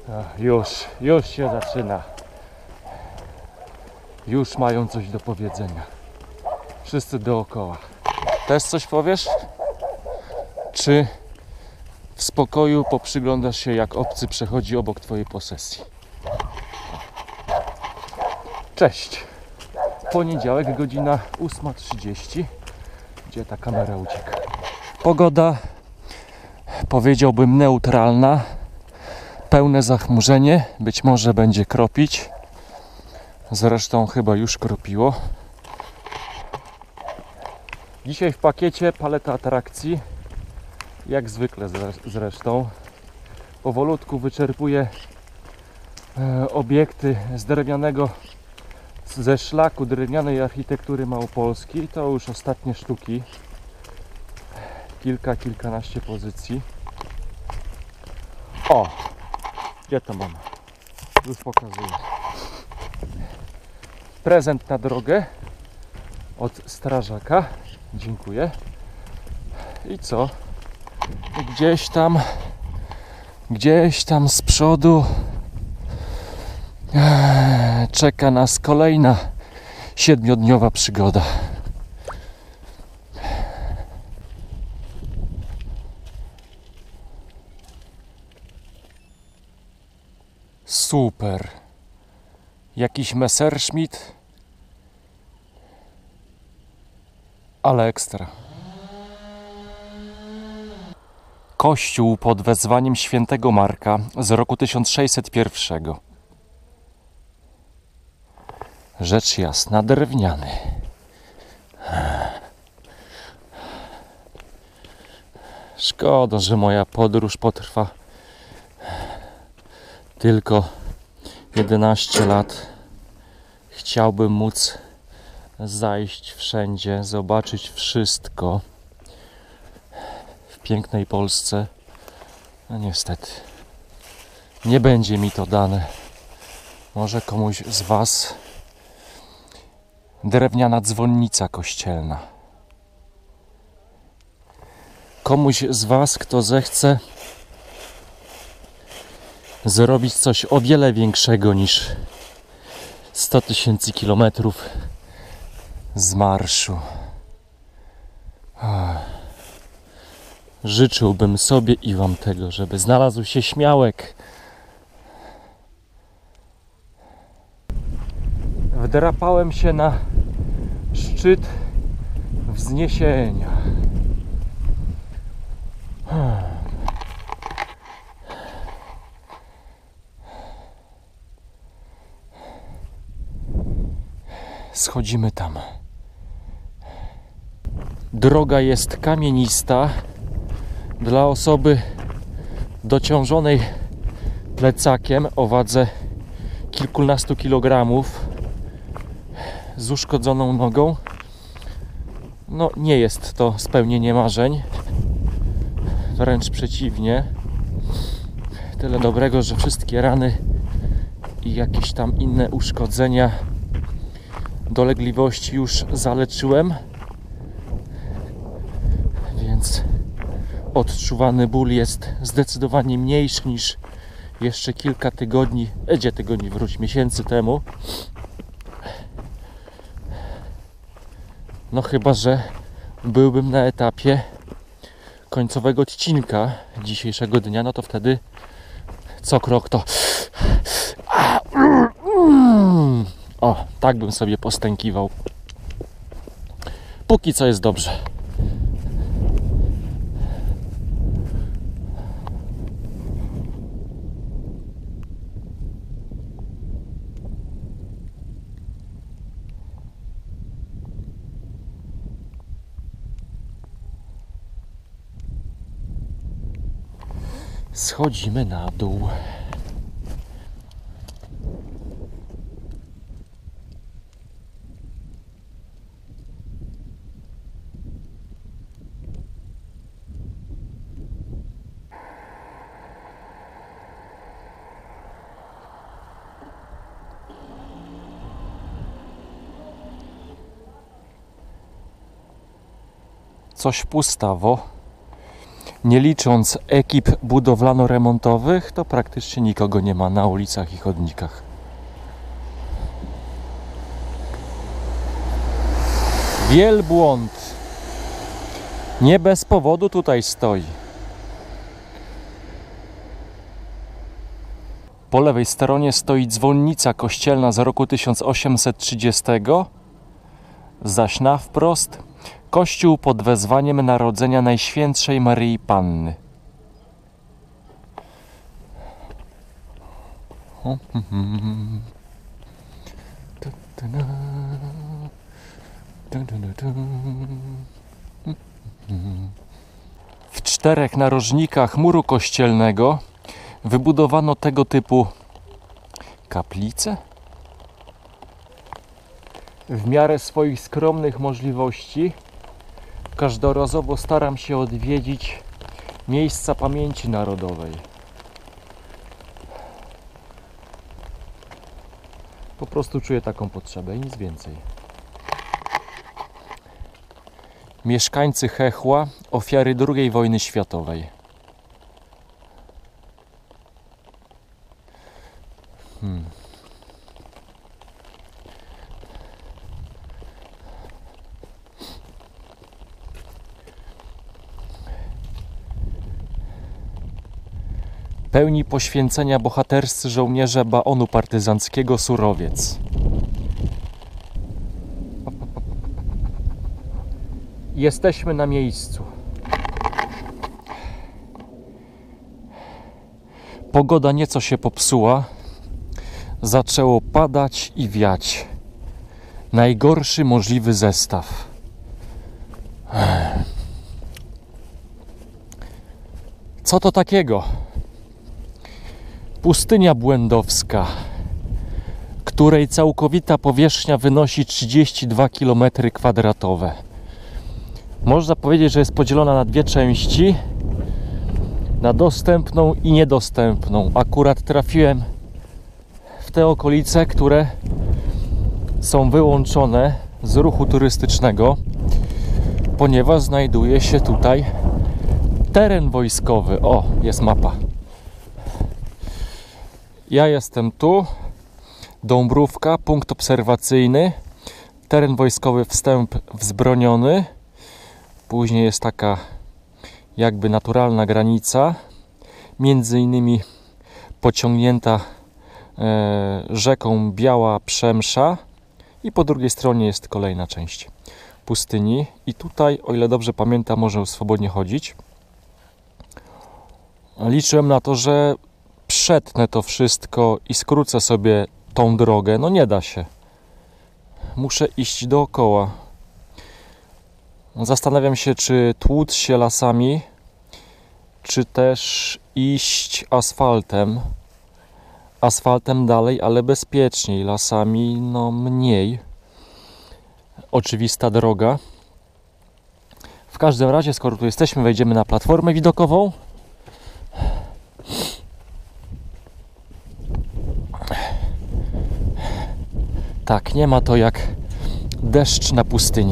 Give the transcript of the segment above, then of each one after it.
Już się zaczyna. Już mają coś do powiedzenia. Wszyscy dookoła. Też coś powiesz? Czy w spokoju poprzyglądasz się, jak obcy przechodzi obok twojej posesji? Cześć! Poniedziałek, godzina 8:30. Gdzie ta kamera ucieka? Pogoda, powiedziałbym, neutralna. Pełne zachmurzenie. Być może będzie kropić. Zresztą chyba już kropiło. Dzisiaj w pakiecie paleta atrakcji. Jak zwykle zresztą. Powolutku wyczerpuję obiekty z drewnianego, ze szlaku drewnianej architektury małopolskiej. To już ostatnie sztuki. Kilkanaście pozycji. O! Gdzie to mam? Już pokazuję. Prezent na drogę od strażaka. Dziękuję. I co? Gdzieś tam z przodu czeka nas kolejna 7-dniowa przygoda. Super. Jakiś Messerschmitt, ale ekstra. Kościół pod wezwaniem świętego Marka z roku 1601. Rzecz jasna, drewniany. Szkoda, że moja podróż potrwa tylko 11 lat. Chciałbym móc zajść wszędzie, zobaczyć wszystko w pięknej Polsce. No niestety, nie będzie mi to dane. Może komuś z Was drewniana dzwonnica kościelna. Komuś z Was, kto zechce zrobić coś o wiele większego niż 100 000 kilometrów z marszu. Życzyłbym sobie i Wam tego, żeby znalazł się śmiałek. Wdrapałem się na szczyt wzniesienia. Schodzimy tam. Droga jest kamienista. Dla osoby dociążonej plecakiem o wadze kilkunastu kilogramów z uszkodzoną nogą, no nie jest to spełnienie marzeń. Wręcz przeciwnie. Tyle dobrego, że wszystkie rany i jakieś tam inne uszkodzenia, dolegliwości już zaleczyłem, więc odczuwany ból jest zdecydowanie mniejszy niż jeszcze kilka tygodni, miesięcy temu. No chyba że byłbym na etapie końcowego odcinka dzisiejszego dnia, no to wtedy co krok to o, tak bym sobie postękiwał. Póki co jest dobrze. Schodzimy na dół. Coś pustawo. Nie licząc ekip budowlano-remontowych, to praktycznie nikogo nie ma na ulicach i chodnikach. Wielbłąd. Nie bez powodu tutaj stoi. Po lewej stronie stoi dzwonnica kościelna z roku 1830, zaś na wprost kościół pod wezwaniem Narodzenia Najświętszej Maryi Panny. W 4 narożnikach muru kościelnego wybudowano tego typu kaplice. W miarę swoich skromnych możliwości każdorazowo staram się odwiedzić miejsca pamięci narodowej. Po prostu czuję taką potrzebę i nic więcej. Mieszkańcy Chechła, ofiary II wojny światowej. Pełni poświęcenia bohaterscy żołnierze baonu partyzanckiego Surowiec. Jesteśmy na miejscu. Pogoda nieco się popsuła. Zaczęło padać i wiać. Najgorszy możliwy zestaw. Co to takiego? Pustynia błędowska, której całkowita powierzchnia wynosi 32 km². Można powiedzieć, że jest podzielona na dwie części, na dostępną i niedostępną. Akurat trafiłem w te okolice, które są wyłączone z ruchu turystycznego, ponieważ znajduje się tutaj teren wojskowy. O, jest mapa. Ja jestem tu, Dąbrówka, punkt obserwacyjny, teren wojskowy, wstęp wzbroniony. Później jest taka jakby naturalna granica, między innymi pociągnięta rzeką Biała Przemsza i po drugiej stronie jest kolejna część pustyni i tutaj, o ile dobrze pamiętam, można swobodnie chodzić. Liczyłem na to, że przetnę to wszystko i skrócę sobie tą drogę. No nie da się. Muszę iść dookoła. Zastanawiam się, czy tłuc się lasami, czy też iść asfaltem. Asfaltem dalej, ale bezpieczniej. Lasami no mniej. Oczywista droga. W każdym razie, skoro tu jesteśmy, wejdziemy na platformę widokową. Tak, nie ma to jak deszcz na pustyni.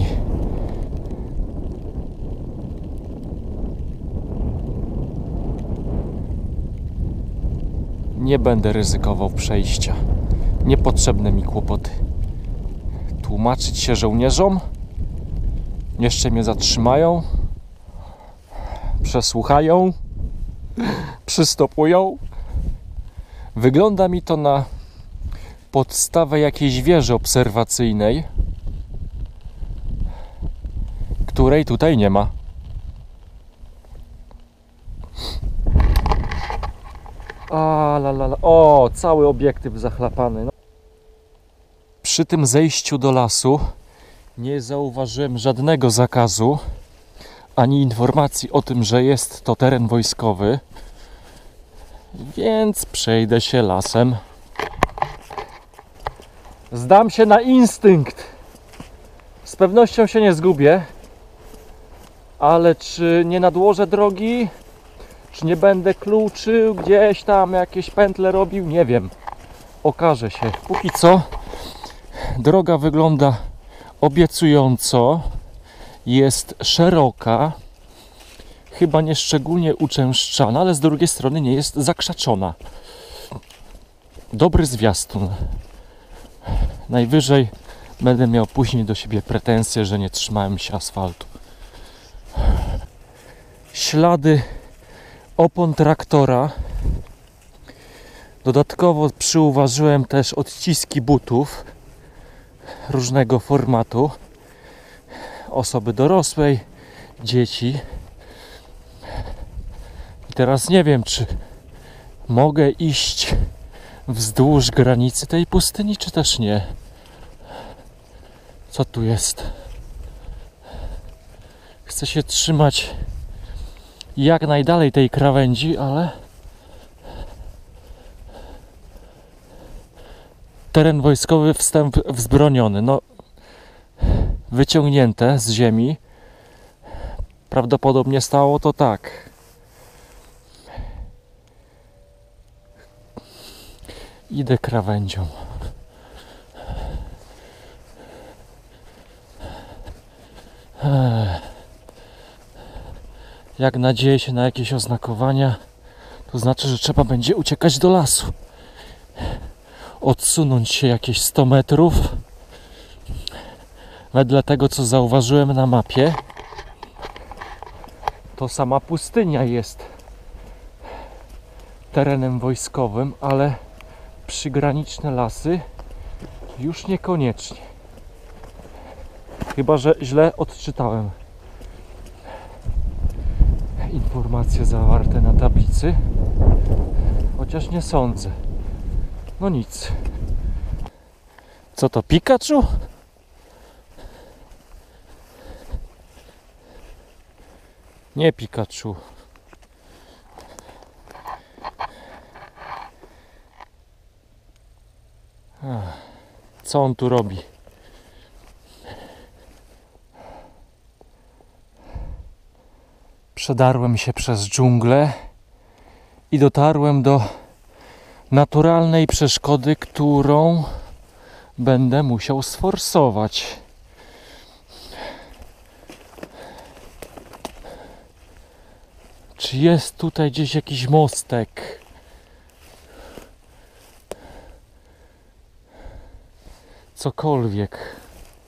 Nie będę ryzykował przejścia. Niepotrzebne mi kłopoty. Tłumaczyć się żołnierzom? Jeszcze mnie zatrzymają? Przesłuchają? Przystopują? Wygląda mi to na podstawę jakiejś wieży obserwacyjnej, której tutaj nie ma. O, cały obiektyw zachlapany. No. Przy tym zejściu do lasu nie zauważyłem żadnego zakazu, ani informacji o tym, że jest to teren wojskowy, więc przejdę się lasem. Zdam się na instynkt. Z pewnością się nie zgubię, ale czy nie nadłożę drogi? Czy nie będę kluczył, gdzieś tam jakieś pętle robił? Nie wiem. Okaże się. Póki co droga wygląda obiecująco. Jest szeroka. chyba nieszczególnie uczęszczana, ale z drugiej strony nie jest zakrzaczona. Dobry zwiastun. Najwyżej będę miał później do siebie pretensje, że nie trzymałem się asfaltu. Ślady opon traktora. Dodatkowo przyuważyłem też odciski butów różnego formatu. Osoby dorosłej, dzieci. I teraz nie wiem, czy mogę iść wzdłuż granicy tej pustyni, czy też nie. Co tu jest? Chcę się trzymać jak najdalej tej krawędzi, ale teren wojskowy, wstęp wzbroniony. No, wyciągnięte z ziemi. Prawdopodobnie stało to tak. Idę krawędzią. Jak nadzieję się na jakieś oznakowania, to znaczy, że trzeba będzie uciekać do lasu. Odsunąć się jakieś 100 metrów. Wedle tego, co zauważyłem na mapie, to sama pustynia jest terenem wojskowym, ale przygraniczne lasy już niekoniecznie. Chyba że źle odczytałem informacje zawarte na tablicy, chociaż nie sądzę. No nic. Co to, Pikachu? Nie Pikachu. Co on tu robi? Przedarłem się przez dżunglę i dotarłem do naturalnej przeszkody, którą będę musiał sforsować. Czy jest tutaj gdzieś jakiś mostek? Cokolwiek.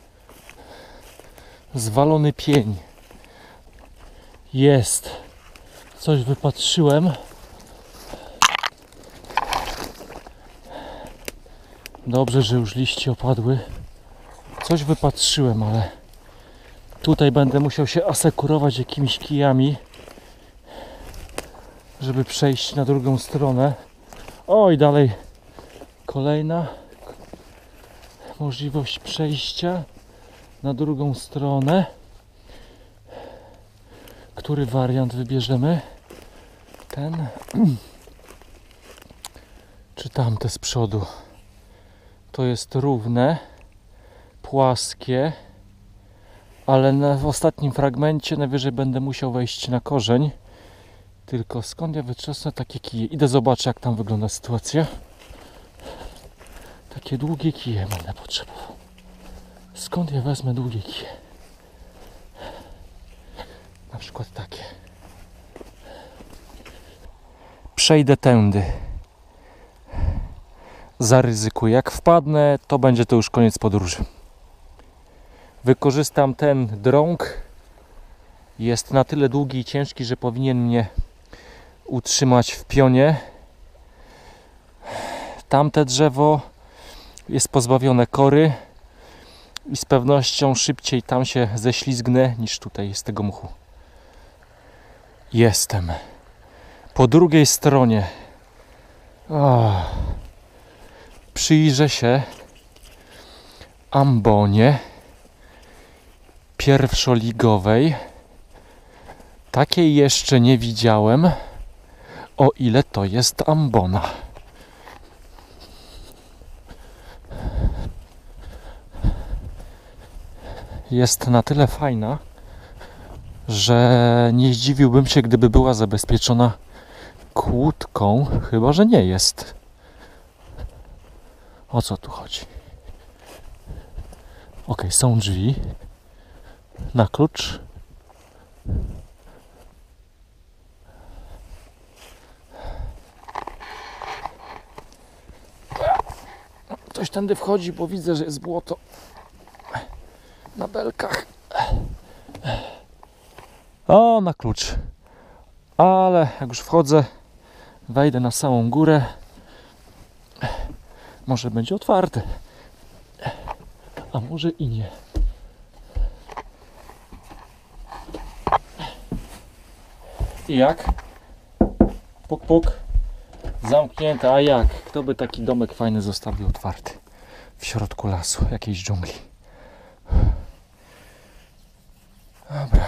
Zwalony pień. Jest. Coś wypatrzyłem. Dobrze, że już liście opadły. Coś wypatrzyłem, ale tutaj będę musiał się asekurować jakimiś kijami, żeby przejść na drugą stronę. O, i dalej kolejna możliwość przejścia na drugą stronę. Który wariant wybierzemy? Ten czy tamte z przodu? To jest równe, płaskie, ale w ostatnim fragmencie najwyżej będę musiał wejść na korzeń. Tylko skąd ja wytrzasnę takie kije? Idę zobaczyć, jak tam wygląda sytuacja. Takie długie kije będę potrzebował. Skąd ja wezmę długie kije? Na przykład takie. Przejdę tędy. Zaryzykuję. Jak wpadnę, to będzie to już koniec podróży. Wykorzystam ten drąg. Jest na tyle długi i ciężki, że powinien mnie utrzymać w pionie. Tamte drzewo jest pozbawione kory i z pewnością szybciej tam się ześlizgnę niż tutaj z tego mchu. Jestem po drugiej stronie. Przyjrzę się ambonie pierwszoligowej. Takiej jeszcze nie widziałem, o ile to jest ambona. Jest na tyle fajna, że nie zdziwiłbym się, gdyby była zabezpieczona kłódką, chyba że nie jest. O co tu chodzi? Ok, są drzwi na klucz. ktoś tędy wchodzi, bo widzę, że jest błoto na belkach. O, na klucz. Ale jak już wchodzę, wejdę na samą górę. Może będzie otwarte. A może i nie. I jak? Puk, puk. Zamknięte, a jak? Kto by taki domek fajny zostawił otwarty w środku lasu, jakiejś dżungli? Dobra.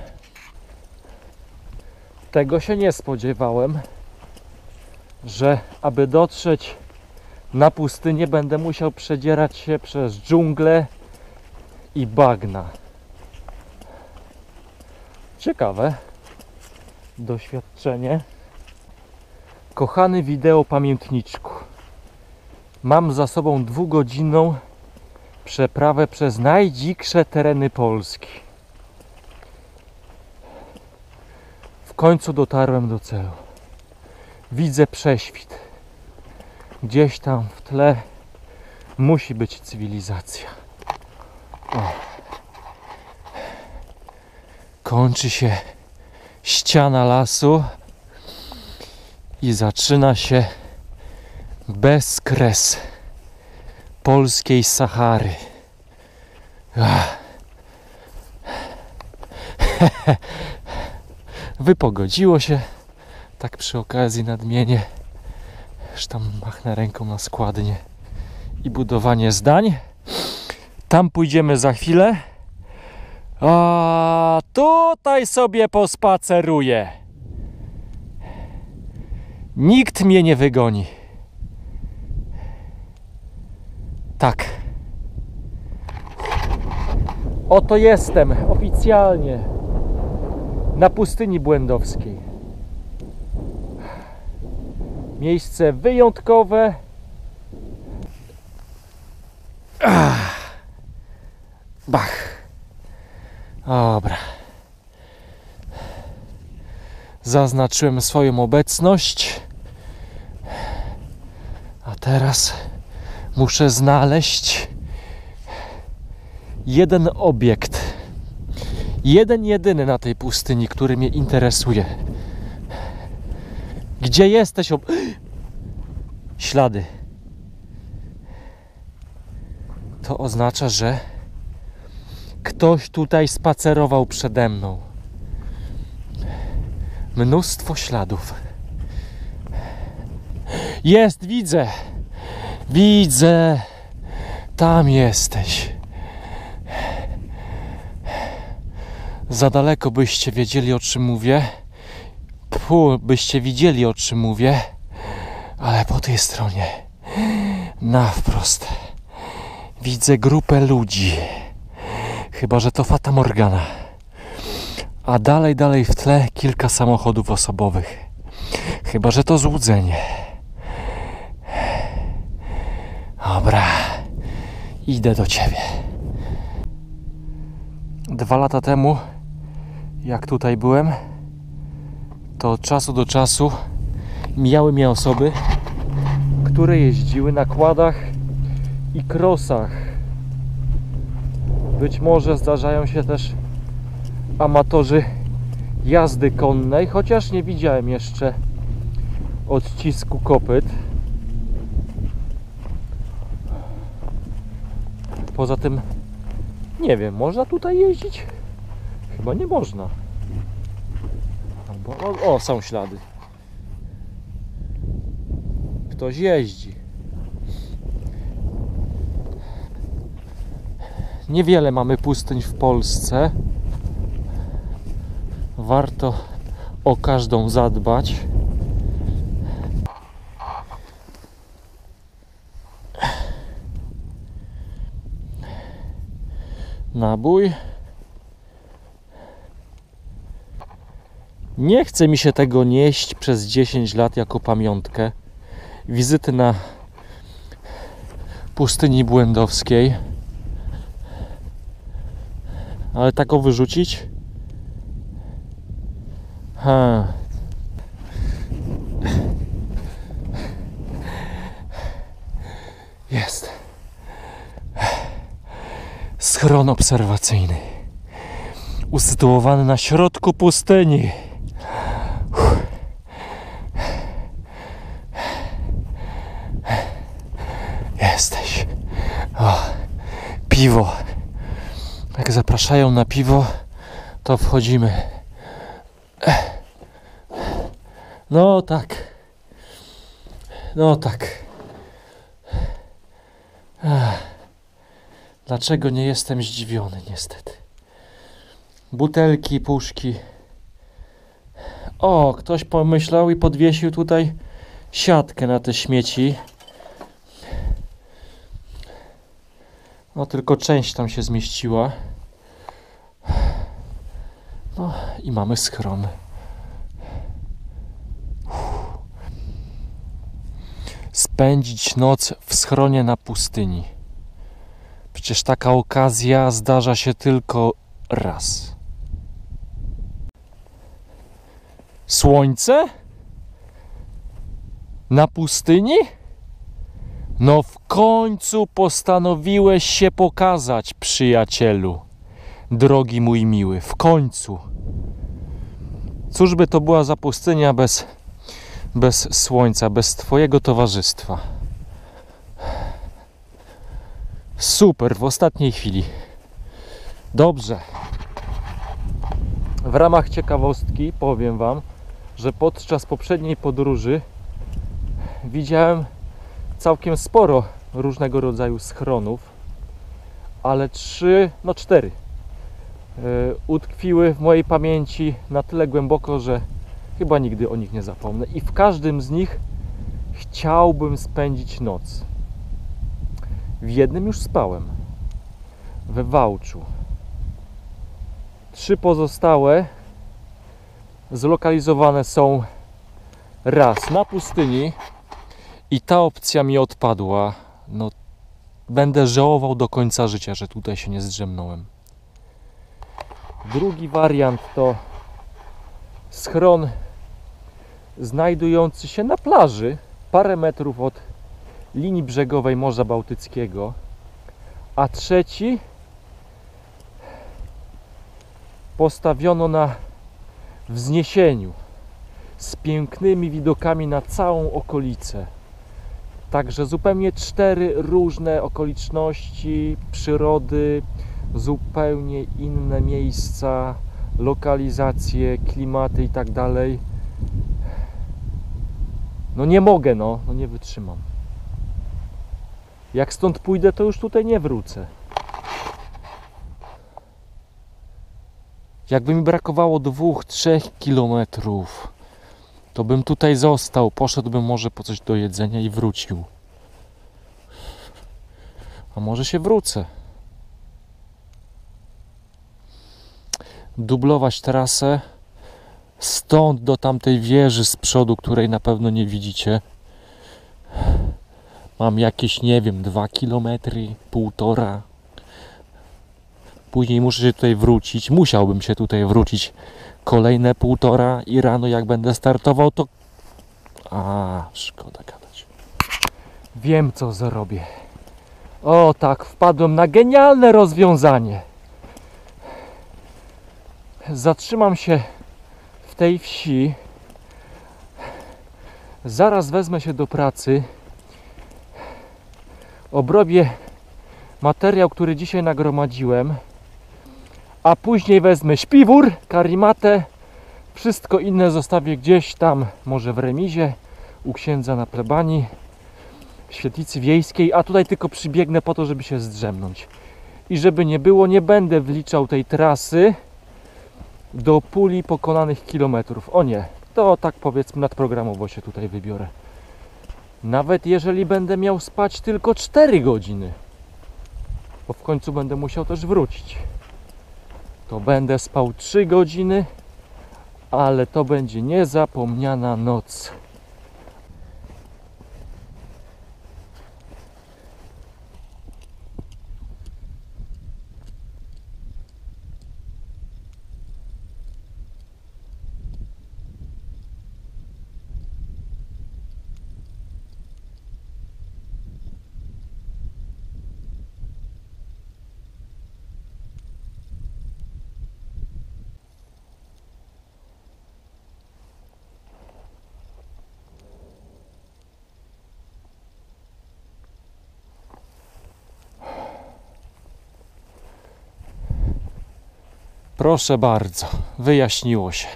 Tego się nie spodziewałem, że aby dotrzeć na pustynię, będę musiał przedzierać się przez dżunglę i bagna. Ciekawe doświadczenie. Kochany wideo pamiętniczku, mam za sobą 2-godzinną przeprawę przez najdziksze tereny Polski. W końcu dotarłem do celu. Widzę prześwit. Gdzieś tam w tle musi być cywilizacja. O. Kończy się ściana lasu i zaczyna się bezkres polskiej Sahary. Wypogodziło się, tak przy okazji nadmienię, że tam machnę ręką na składnię i budowanie zdań. Tam pójdziemy za chwilę, a tutaj sobie pospaceruję. Nikt mnie nie wygoni. Tak. Oto jestem oficjalnie na pustyni błędowskiej. Miejsce wyjątkowe. Bach. Dobra. Zaznaczyłem swoją obecność. A teraz muszę znaleźć jeden obiekt. Jeden jedyny na tej pustyni, który mnie interesuje. Gdzie jesteś? Ślady. To oznacza, że ktoś tutaj spacerował przede mną. Mnóstwo śladów. Jest, widzę. Widzę. Tam jesteś. Za daleko byście wiedzieli, o czym mówię. Byście widzieli, o czym mówię. Ale po tej stronie, na wprost, widzę grupę ludzi. Chyba że to Fata Morgana. A dalej w tle kilka samochodów osobowych. Chyba że to złudzenie. Dobra, idę do ciebie. 2 lata temu, jak tutaj byłem, to od czasu do czasu mijały mnie osoby, które jeździły na quadach i crossach. Być może zdarzają się też amatorzy jazdy konnej, chociaż nie widziałem jeszcze odcisku kopyt. Poza tym nie wiem, można tutaj jeździć? Chyba nie można. O, są ślady. Ktoś jeździ. Niewiele mamy pustyń w Polsce. Warto o każdą zadbać. Nabój. Nie chce mi się tego nieść przez 10 lat jako pamiątkę wizyty na pustyni błędowskiej. Ale tak wyrzucić? Jest. Schron obserwacyjny. Usytuowany na środku pustyni. Jesteś. O, piwo. Jak zapraszają na piwo, to wchodzimy. No tak. No tak. Dlaczego nie jestem zdziwiony, niestety. Butelki, puszki. O, ktoś pomyślał i podwiesił tutaj siatkę na te śmieci. No tylko część tam się zmieściła. No i mamy schron. Spędzić noc w schronie na pustyni. Przecież taka okazja zdarza się tylko raz. Słońce? Na pustyni? No w końcu postanowiłeś się pokazać, przyjacielu. Drogi mój miły, w końcu. Cóż by to była za pustynia bez słońca, bez twojego towarzystwa. Super, w ostatniej chwili. Dobrze. W ramach ciekawostki powiem wam, że podczas poprzedniej podróży widziałem całkiem sporo różnego rodzaju schronów, ale 4 utkwiły w mojej pamięci na tyle głęboko, że chyba nigdy o nich nie zapomnę. I w każdym z nich chciałbym spędzić noc. W jednym już spałem. We Wałczu. 3 pozostałe zlokalizowane są raz na pustyni i ta opcja mi odpadła. No, będę żałował do końca życia, że tutaj się nie zdrzemnąłem. Drugi wariant to schron znajdujący się na plaży, parę metrów od linii brzegowej Morza Bałtyckiego, a trzeci postawiono na wzniesieniu z pięknymi widokami na całą okolicę. Także zupełnie 4 różne okoliczności przyrody, zupełnie inne miejsca, lokalizacje, klimaty i tak dalej. No nie mogę, no nie wytrzymam. Jak stąd pójdę, to już tutaj nie wrócę. Jakby mi brakowało 2-3 kilometrów, to bym tutaj został, poszedłbym może po coś do jedzenia i wrócił. A może się wrócę. Dublować trasę stąd do tamtej wieży z przodu, której na pewno nie widzicie. Mam jakieś, nie wiem, 2 kilometry, 1,5. Później muszę się tutaj wrócić. Musiałbym się tutaj wrócić kolejne 1,5 i rano jak będę startował, to... szkoda gadać. Wiem, co zrobię. O tak, wpadłem na genialne rozwiązanie. Zatrzymam się w tej wsi. Zaraz wezmę się do pracy. Obrobię materiał, który dzisiaj nagromadziłem. A później wezmę śpiwór, karimatę. Wszystko inne zostawię gdzieś tam, może w remizie, u księdza na plebanii, w świetlicy wiejskiej, a tutaj tylko przybiegnę po to, żeby się zdrzemnąć. I żeby nie było, nie będę wliczał tej trasy do puli pokonanych kilometrów. O nie, to tak powiedzmy nadprogramowo się tutaj wybiorę. Nawet jeżeli będę miał spać tylko 4 godziny, bo w końcu będę musiał też wrócić, to będę spał 3 godziny, ale to będzie niezapomniana noc. Proszę bardzo, wyjaśniło się.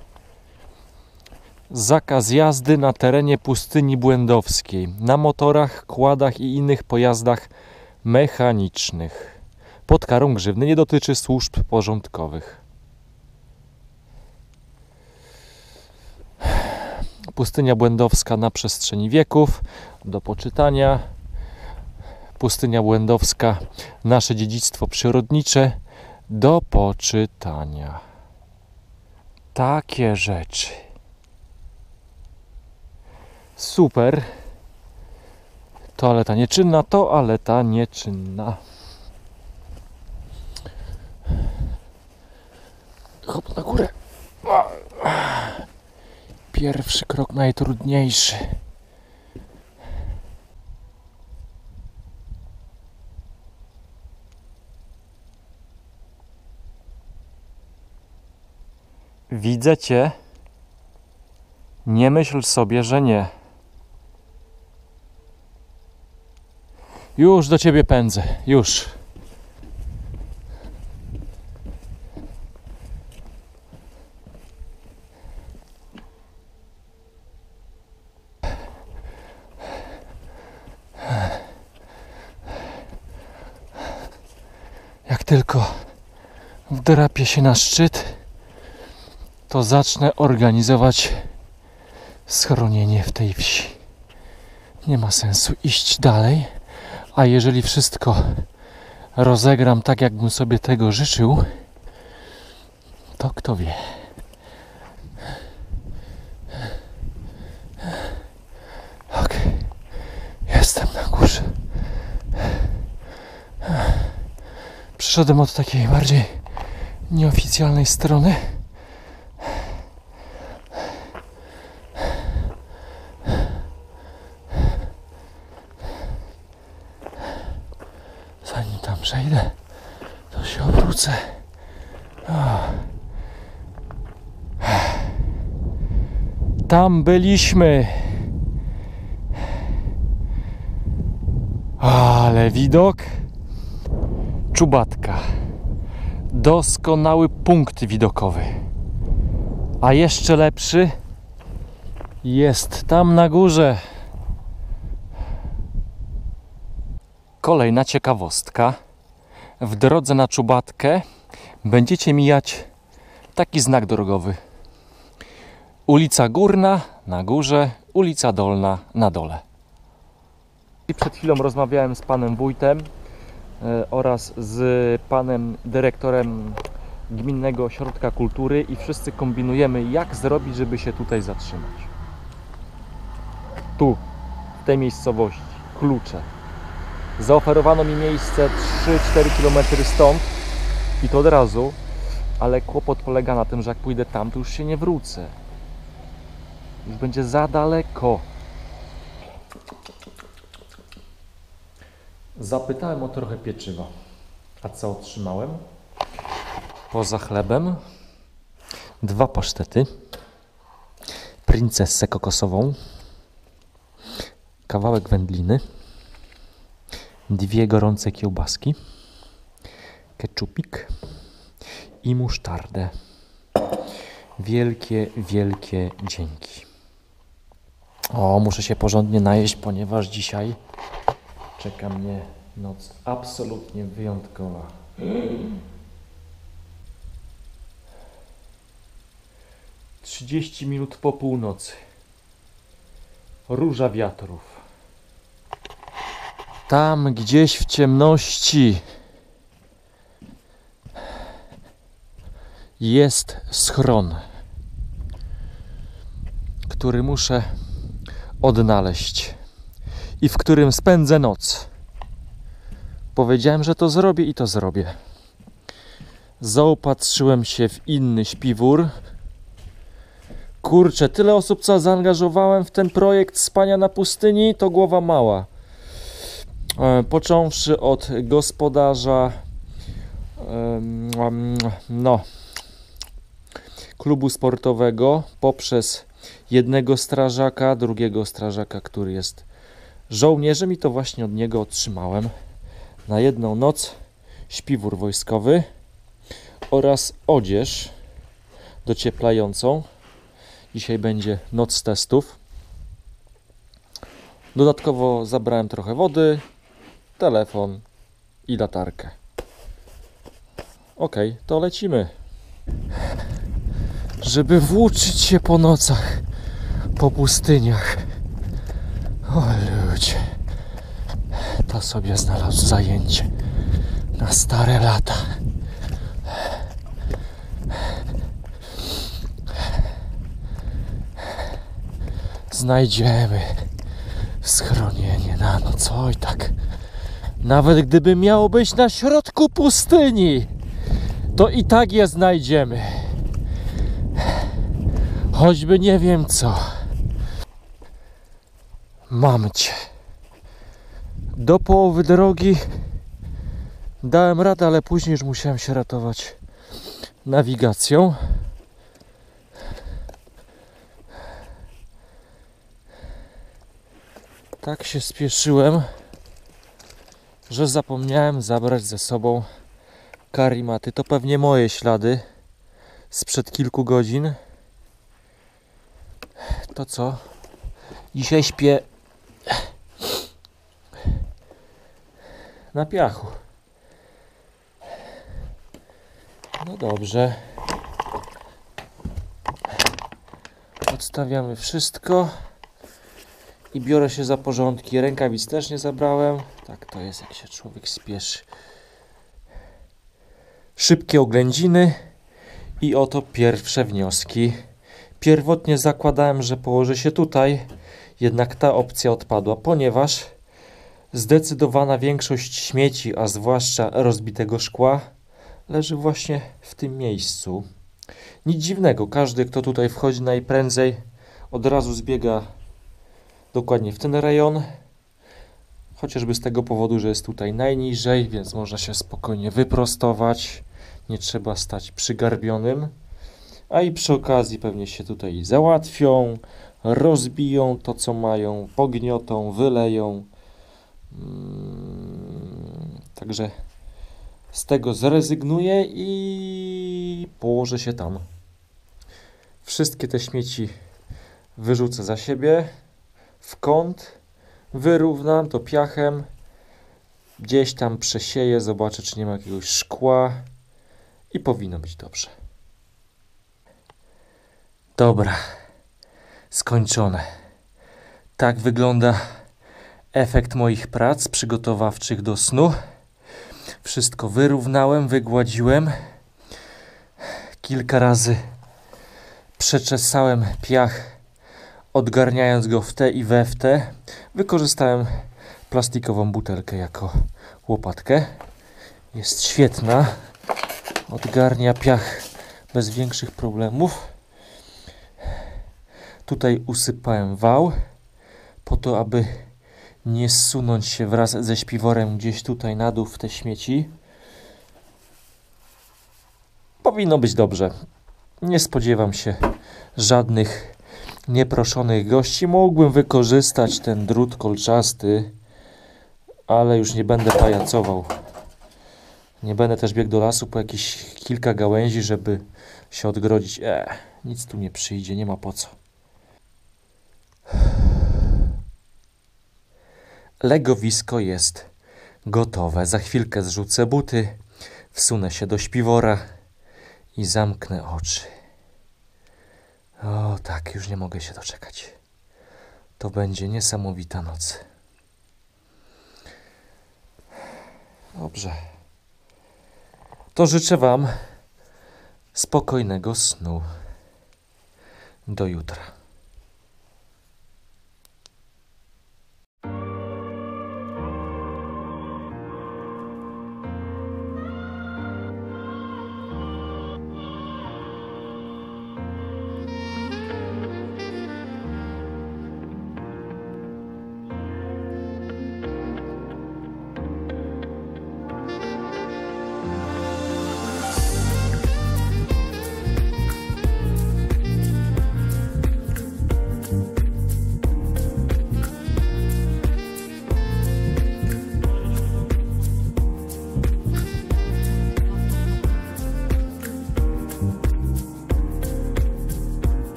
Zakaz jazdy na terenie pustyni błędowskiej na motorach, kładach i innych pojazdach mechanicznych. Pod karą grzywny, nie dotyczy służb porządkowych. Pustynia błędowska na przestrzeni wieków, do poczytania. Pustynia błędowska, nasze dziedzictwo przyrodnicze, do poczytania. Takie rzeczy. Super. Toaleta nieczynna, toaleta nieczynna. Hop na górę. Pierwszy krok najtrudniejszy. Widzę cię. Nie myśl sobie, że nie. Już do ciebie pędzę. Już. Jak tylko wdrapię się na szczyt, to zacznę organizować schronienie w tej wsi. Nie ma sensu iść dalej, a jeżeli wszystko rozegram tak, jakbym sobie tego życzył, to kto wie. Ok, jestem na górze. Przyszedłem od takiej bardziej nieoficjalnej strony. Zanim tam przejdę, to się obrócę. Tam byliśmy. Ale widok. Czubatka. Doskonały punkt widokowy. A jeszcze lepszy jest tam na górze. Kolejna ciekawostka. W drodze na Czubatkę będziecie mijać taki znak drogowy. Ulica Górna na górze, ulica Dolna na dole. I przed chwilą rozmawiałem z panem wójtem oraz z panem dyrektorem Gminnego Ośrodka Kultury i wszyscy kombinujemy, jak zrobić, żeby się tutaj zatrzymać. Tu, w tej miejscowości, Klucze. Zaoferowano mi miejsce 3-4 km stąd i to od razu, ale kłopot polega na tym, że jak pójdę tam, to już się nie wrócę. Już będzie za daleko. Zapytałem o trochę pieczywa. A co otrzymałem? Poza chlebem 2 pasztety, princessę kokosową, kawałek wędliny, 2 gorące kiełbaski, keczupik i musztardę. Wielkie, wielkie dzięki. O, muszę się porządnie najeść, ponieważ dzisiaj czeka mnie noc absolutnie wyjątkowa. — 30 minut po północy. Róża wiatrów. Tam gdzieś w ciemności jest schron, który muszę odnaleźć i w którym spędzę noc. Powiedziałem, że to zrobię i to zrobię. Zaopatrzyłem się w inny śpiwór. Kurczę, tyle osób, co zaangażowałem w ten projekt spania na pustyni, to głowa mała. Począwszy od gospodarza klubu sportowego, poprzez jednego strażaka, drugiego strażaka, który jest żołnierzem i to właśnie od niego otrzymałem na jedną noc śpiwór wojskowy oraz odzież docieplającą. Dzisiaj będzie noc testów. Dodatkowo zabrałem trochę wody, telefon i latarkę. Ok, to lecimy. Żeby włóczyć się po nocach, po pustyniach. O ludzie, to sobie znalazł zajęcie na stare lata. Znajdziemy schronienie na noc, oj tak. Nawet gdyby miało być na środku pustyni, to i tak je znajdziemy. Choćby nie wiem co. Mam cię. Do połowy drogi dałem radę, ale później już musiałem się ratować nawigacją. Tak się spieszyłem, że zapomniałem zabrać ze sobą karimaty. To pewnie moje ślady sprzed kilku godzin. To co? Dzisiaj śpię na piachu. No dobrze. Odstawiamy wszystko i biorę się za porządki. Rękawic też nie zabrałem. Tak to jest, jak się człowiek spieszy. Szybkie oględziny i oto pierwsze wnioski. Pierwotnie zakładałem, że położę się tutaj, jednak ta opcja odpadła, ponieważ zdecydowana większość śmieci, a zwłaszcza rozbitego szkła, leży właśnie w tym miejscu. Nic dziwnego, każdy, kto tutaj wchodzi najprędzej, od razu zbiega dokładnie w ten rejon. Chociażby z tego powodu, że jest tutaj najniżej, więc można się spokojnie wyprostować. Nie trzeba stać przygarbionym. A i przy okazji pewnie się tutaj załatwią, rozbiją to co mają, pogniotą, wyleją. Także z tego zrezygnuję i położę się tam. Wszystkie te śmieci wyrzucę za siebie w kąt, wyrównam to piachem, gdzieś tam przesieję, zobaczę czy nie ma jakiegoś szkła i powinno być dobrze. Dobra, skończone. Tak wygląda efekt moich prac przygotowawczych do snu. Wszystko wyrównałem, wygładziłem. Kilka razy przeczesałem piach, odgarniając go w te i we w te. Wykorzystałem plastikową butelkę jako łopatkę. Jest świetna. Odgarnia piach bez większych problemów. Tutaj usypałem wał, po to, aby nie zsunąć się wraz ze śpiworem gdzieś tutaj na dół w te śmieci. Powinno być dobrze. Nie spodziewam się żadnych nieproszonych gości. Mógłbym wykorzystać ten drut kolczasty, ale już nie będę pajacował. Nie będę też biegł do lasu po jakieś kilka gałęzi, żeby się odgrodzić. Nic tu nie przyjdzie, nie ma po co. Legowisko jest gotowe. Za chwilkę zrzucę buty, wsunę się do śpiwora i zamknę oczy. O tak, już nie mogę się doczekać. To będzie niesamowita noc. Dobrze. To życzę Wam spokojnego snu. Do jutra.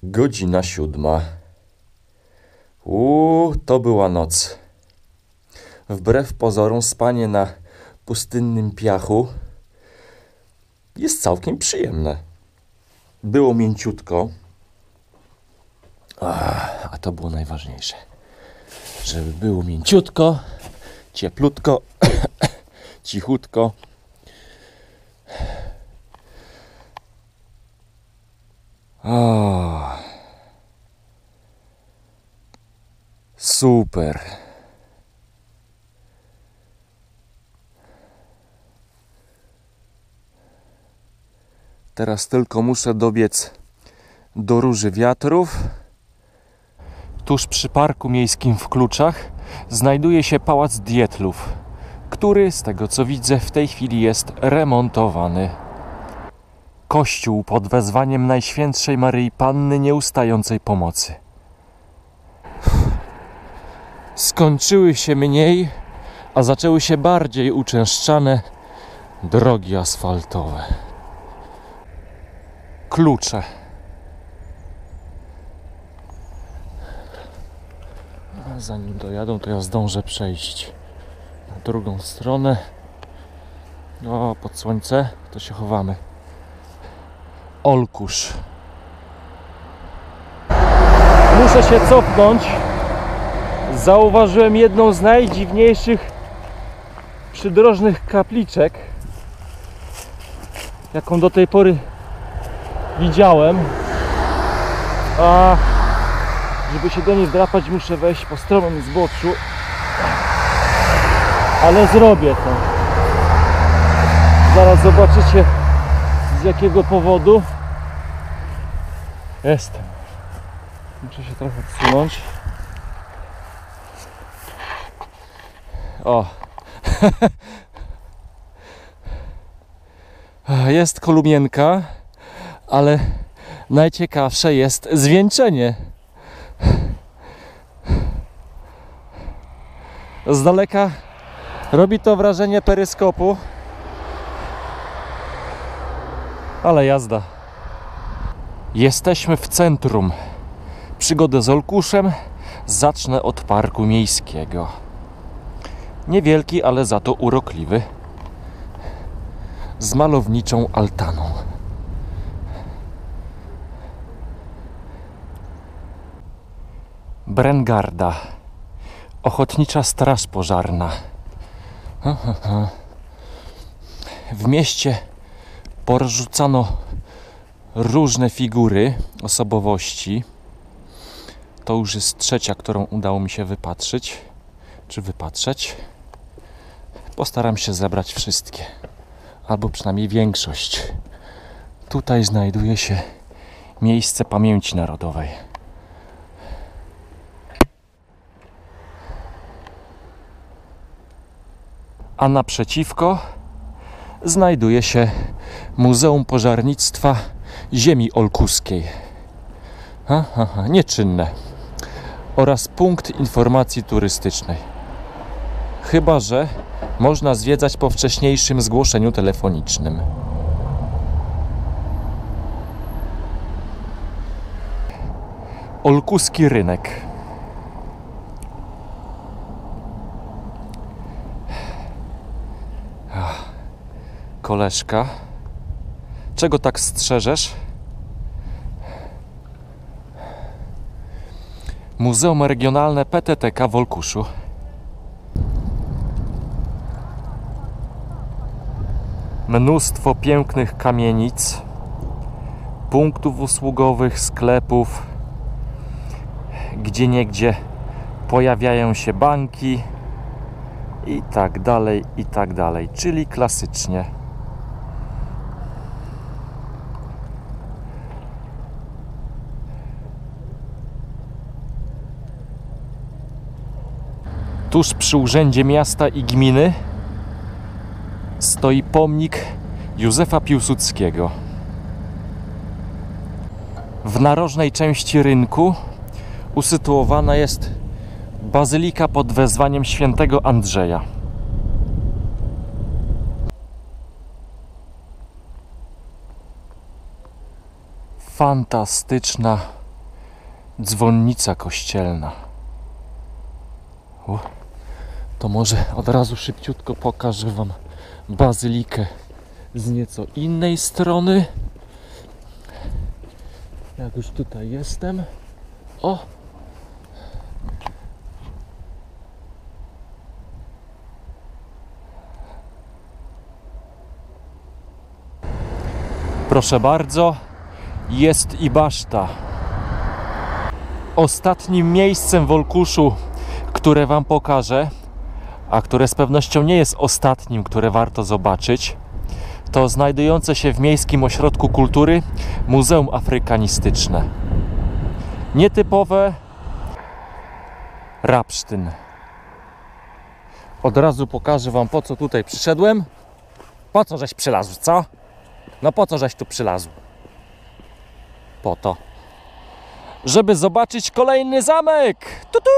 Godzina 7. To była noc. Wbrew pozorom spanie na pustynnym piachu jest całkiem przyjemne. Było mięciutko. A to było najważniejsze. Żeby było mięciutko, cieplutko, cichutko. Super. Teraz tylko muszę dobiec do Róży Wiatrów. Tuż przy parku miejskim w Kluczach znajduje się Pałac Diettlów, który, z tego co widzę, w tej chwili jest remontowany. Kościół pod wezwaniem Najświętszej Maryi Panny Nieustającej Pomocy. Skończyły się mniej, a zaczęły się bardziej uczęszczane drogi asfaltowe. Klucze. A zanim dojadą, to ja zdążę przejść na drugą stronę. Pod słońce to się chowamy. Olkusz. Muszę się cofnąć. Zauważyłem jedną z najdziwniejszych przydrożnych kapliczek, jaką do tej pory widziałem. A żeby się do niej wdrapać, muszę wejść po stromym zboczu, ale zrobię to. Zaraz zobaczycie, z jakiego powodu jestem. Muszę się trochę odsunąć. Jest kolumienka, ale najciekawsze jest zwieńczenie. Z daleka robi to wrażenie peryskopu, ale jazda. Jesteśmy w centrum. Przygodę z Olkuszem zacznę od parku miejskiego. Niewielki, ale za to urokliwy. Z malowniczą altaną. Brengarda. Ochotnicza straż pożarna. W mieście porzucano różne figury osobowości. To już jest trzecia, którą udało mi się wypatrzyć. Czy wypatrzeć. Postaram się zebrać wszystkie. Albo przynajmniej większość. Tutaj znajduje się miejsce pamięci narodowej. A naprzeciwko znajduje się Muzeum Pożarnictwa Ziemi Olkuskiej. Nieczynne. Oraz punkt informacji turystycznej. Chyba że można zwiedzać po wcześniejszym zgłoszeniu telefonicznym. Olkuski rynek. Koleżka, czego tak strzeżesz? Muzeum Regionalne PTTK w Olkuszu. Mnóstwo pięknych kamienic, punktów usługowych, sklepów. Gdzieniegdzie pojawiają się banki i tak dalej, czyli klasycznie. Tuż przy Urzędzie Miasta i Gminy stoi pomnik Józefa Piłsudskiego. W narożnej części rynku usytuowana jest bazylika pod wezwaniem świętego Andrzeja. Fantastyczna dzwonnica kościelna. To może od razu szybciutko pokażę wam bazylikę z nieco innej strony. Jak już tutaj jestem. O! Proszę bardzo, jest i baszta. Ostatnim miejscem w Olkuszu, które wam pokażę, a które z pewnością nie jest ostatnim, które warto zobaczyć, to znajdujące się w Miejskim Ośrodku Kultury Muzeum Afrykanistyczne. Nietypowe Rabsztyn. Od razu pokażę wam, po co tutaj przyszedłem. Po co żeś przylazł, co? No po co żeś tu przylazł? Po to, żeby zobaczyć kolejny zamek. Tutu!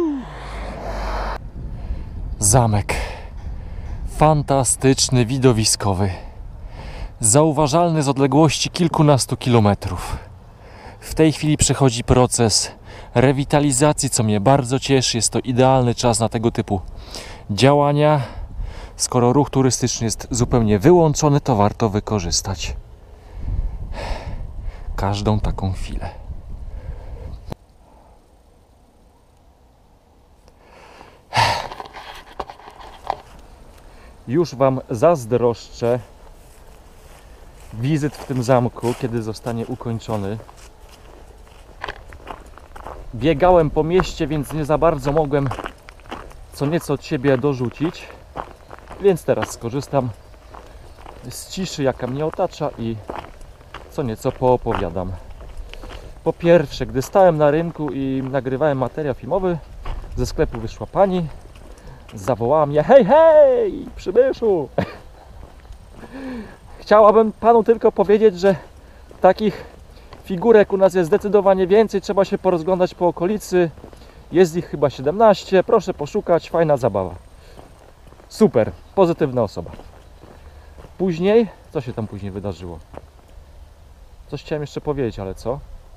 Zamek fantastyczny, widowiskowy, zauważalny z odległości kilkunastu kilometrów. W tej chwili przechodzi proces rewitalizacji, co mnie bardzo cieszy. Jest to idealny czas na tego typu działania. Skoro ruch turystyczny jest zupełnie wyłączony, to warto wykorzystać każdą taką chwilę. Już wam zazdroszczę wizyt w tym zamku, kiedy zostanie ukończony. Biegałem po mieście, więc nie za bardzo mogłem co nieco od siebie dorzucić, więc teraz skorzystam z ciszy, jaka mnie otacza, i co nieco poopowiadam. Po pierwsze, gdy stałem na rynku i nagrywałem materiał filmowy, ze sklepu wyszła pani, zawołała mnie: hej, hej, przybyszu! Chciałabym panu tylko powiedzieć, że takich figurek u nas jest zdecydowanie więcej, trzeba się porozglądać po okolicy. Jest ich chyba 17, proszę poszukać, fajna zabawa. Super, pozytywna osoba. Później, co się tam później wydarzyło? Coś chciałem jeszcze powiedzieć, ale co?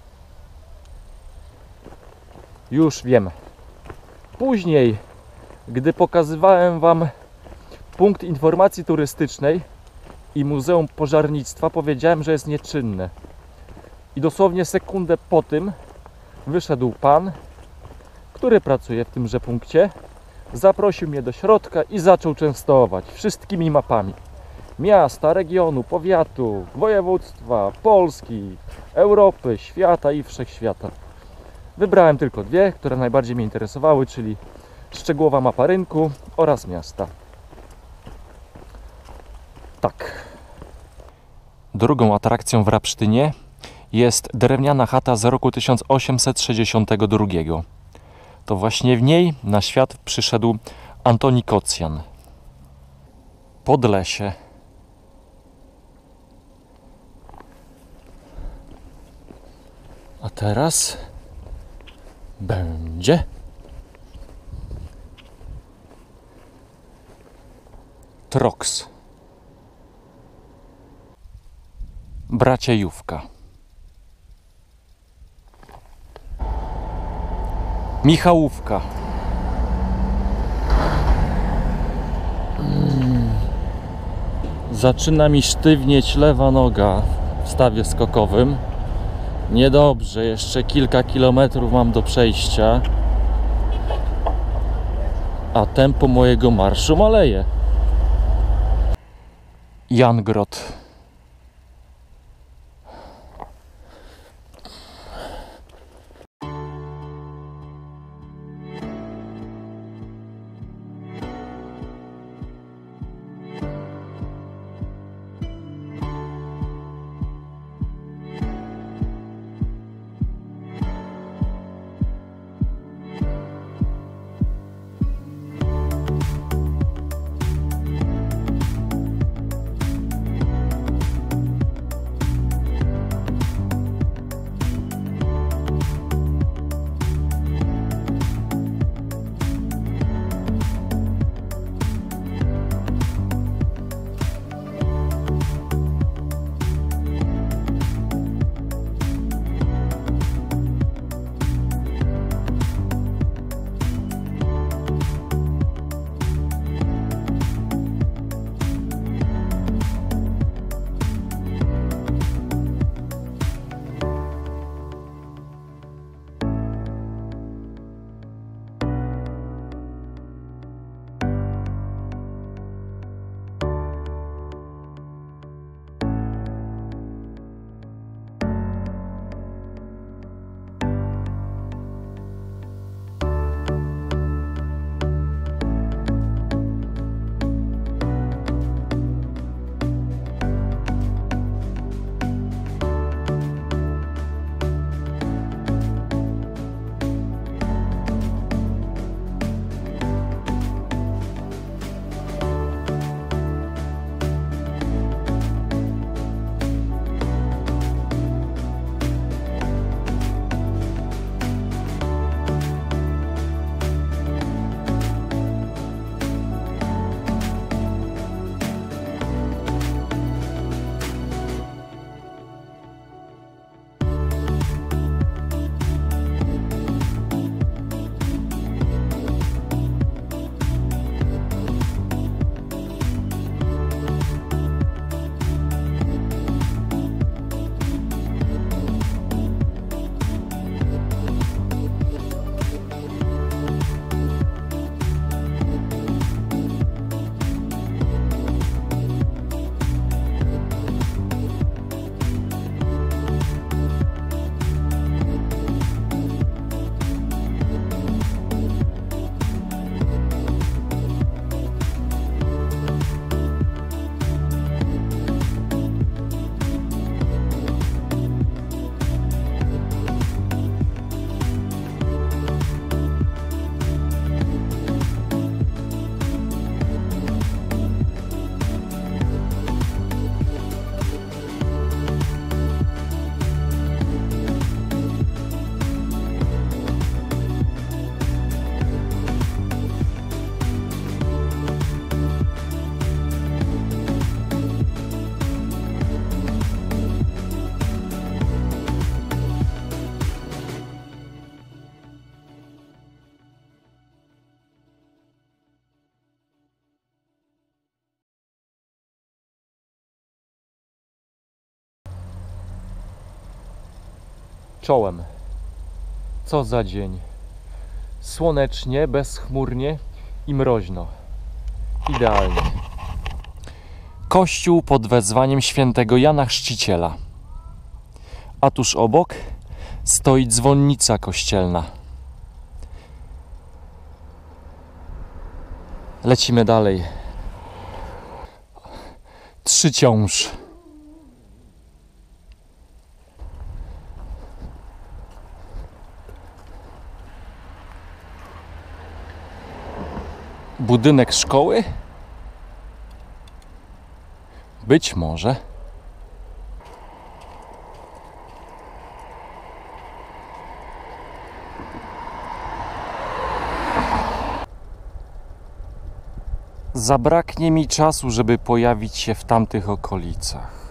Już wiem. Później, gdy pokazywałem wam punkt informacji turystycznej i Muzeum Pożarnictwa, powiedziałem, że jest nieczynne. I dosłownie sekundę po tym wyszedł pan, który pracuje w tymże punkcie, zaprosił mnie do środka i zaczął częstować wszystkimi mapami miasta, regionu, powiatu, województwa, Polski, Europy, świata i wszechświata. Wybrałem tylko dwie, które najbardziej mnie interesowały, czyli szczegółowa mapa rynku oraz miasta. Tak. Drugą atrakcją w Rabsztynie jest drewniana chata z roku 1862. To właśnie w niej na świat przyszedł Antoni Kocjan. Podlesie. A teraz będzie Troks. Braciejówka. Michałówka. Zaczyna mi sztywnieć lewa noga w stawie skokowym. Niedobrze, jeszcze kilka kilometrów mam do przejścia, a tempo mojego marszu maleje. Jangrod. czołem. Co za dzień. Słonecznie, bezchmurnie i mroźno. Idealnie. Kościół pod wezwaniem świętego Jana Chrzciciela. A tuż obok stoi dzwonnica kościelna. Lecimy dalej. 3 ciąż. Budynek szkoły? Być może. Zabraknie mi czasu, żeby pojawić się w tamtych okolicach.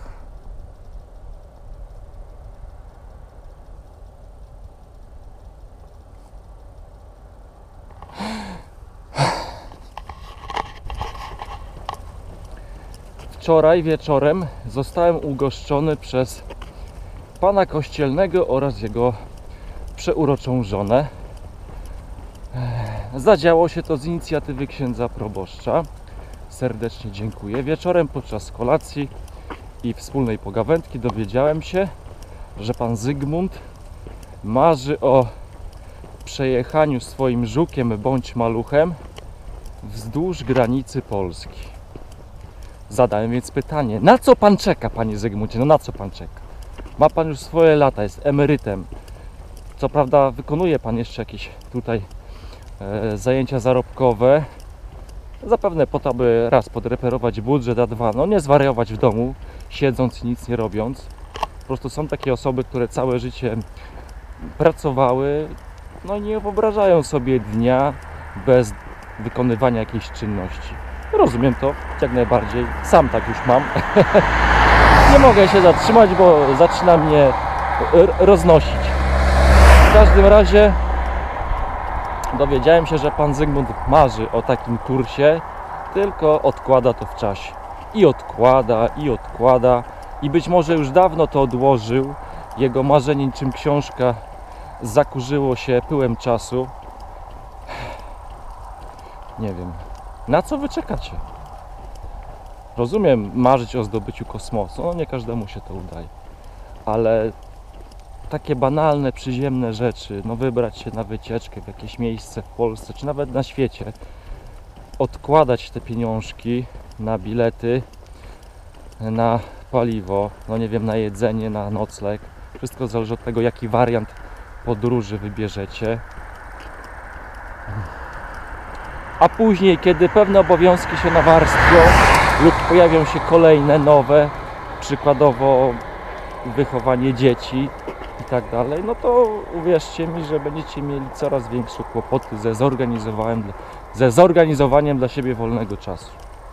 Wczoraj wieczorem zostałem ugoszczony przez pana kościelnego oraz jego przeuroczą żonę. Zadziało się to z inicjatywy księdza proboszcza. Serdecznie dziękuję. Wieczorem podczas kolacji i wspólnej pogawędki dowiedziałem się, że pan Zygmunt marzy o przejechaniu swoim żukiem bądź maluchem wzdłuż granicy Polski. Zadałem więc pytanie, na co pan czeka, panie Zygmuncie? No na co pan czeka? Ma pan już swoje lata, jest emerytem. Co prawda wykonuje pan jeszcze jakieś tutaj zajęcia zarobkowe. Zapewne po to, aby raz podreperować budżet, a dwa, no nie zwariować w domu, siedząc i nic nie robiąc. Po prostu są takie osoby, które całe życie pracowały, no i nie wyobrażają sobie dnia bez wykonywania jakiejś czynności. Rozumiem to jak najbardziej, sam tak już mam. Nie mogę się zatrzymać, bo zaczyna mnie roznosić. W każdym razie dowiedziałem się, że pan Zygmunt marzy o takim kursie, tylko odkłada to w czasie. I odkłada, i odkłada. I być może już dawno to odłożył. Jego marzenie niczym książka zakurzyło się pyłem czasu. Nie wiem. Na co wy czekacie? Rozumiem marzyć o zdobyciu kosmosu. No nie każdemu się to udaje. Ale takie banalne, przyziemne rzeczy, no wybrać się na wycieczkę w jakieś miejsce w Polsce, czy nawet na świecie, odkładać te pieniążki na bilety, na paliwo, no nie wiem, na jedzenie, na nocleg. Wszystko zależy od tego, jaki wariant podróży wybierzecie. A później, kiedy pewne obowiązki się nawarstwią lub pojawią się kolejne, nowe, przykładowo wychowanie dzieci i tak dalej, no to uwierzcie mi, że będziecie mieli coraz większe kłopoty ze zorganizowaniem dla siebie wolnego czasu.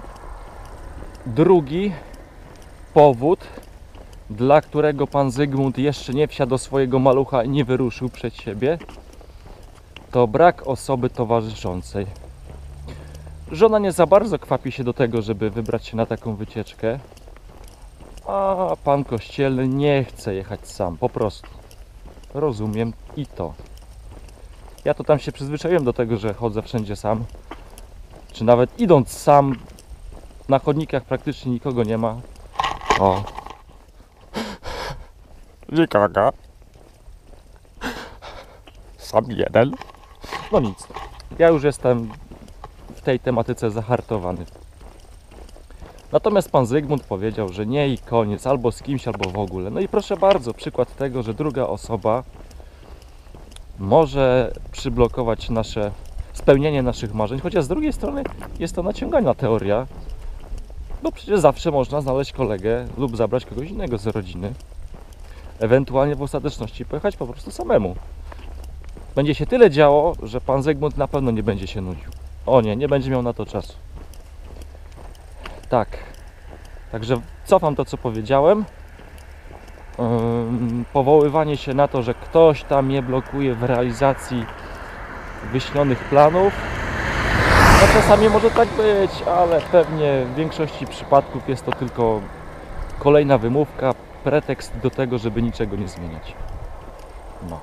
Drugi powód, dla którego pan Zygmunt jeszcze nie wsiadł do swojego malucha i nie wyruszył przed siebie, to brak osoby towarzyszącej. Żona nie za bardzo kwapi się do tego, żeby wybrać się na taką wycieczkę, a pan kościelny nie chce jechać sam, po prostu. Rozumiem i to. Ja to tam się przyzwyczaiłem do tego, że chodzę wszędzie sam, czy nawet idąc sam, na chodnikach praktycznie nikogo nie ma. O. Nikogo. Sam jeden. No nic. Ja już jestem w tej tematyce zahartowany. Natomiast pan Zygmunt powiedział, że nie i koniec, albo z kimś, albo w ogóle. No i proszę bardzo, przykład tego, że druga osoba może przyblokować spełnienie naszych marzeń, chociaż z drugiej strony jest to naciągana teoria, bo przecież zawsze można znaleźć kolegę lub zabrać kogoś innego z rodziny. Ewentualnie w ostateczności pojechać po prostu samemu. Będzie się tyle działo, że pan Zygmunt na pewno nie będzie się nudził. O nie, nie będzie miał na to czasu. Tak. Także cofam to, co powiedziałem. Powoływanie się na to, że ktoś tam mnie blokuje w realizacji wyśnionych planów. No czasami może tak być, ale pewnie w większości przypadków jest to tylko kolejna wymówka, pretekst do tego, żeby niczego nie zmieniać. No.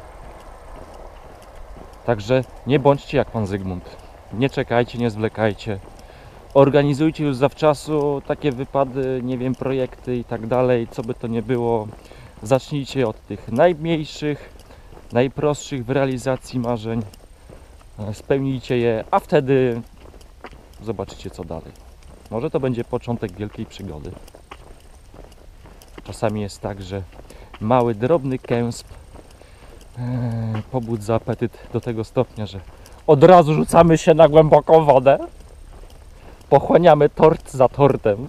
Także nie bądźcie jak pan Zygmunt. Nie czekajcie, nie zwlekajcie. Organizujcie już zawczasu takie wypady, nie wiem, projekty i tak dalej, co by to nie było. Zacznijcie od tych najmniejszych, najprostszych w realizacji marzeń. Spełnijcie je, a wtedy zobaczycie co dalej. Może to będzie początek wielkiej przygody. Czasami jest tak, że mały, drobny kęsp pobudza apetyt do tego stopnia, że od razu rzucamy się na głęboką wodę. Pochłaniamy tort za tortem.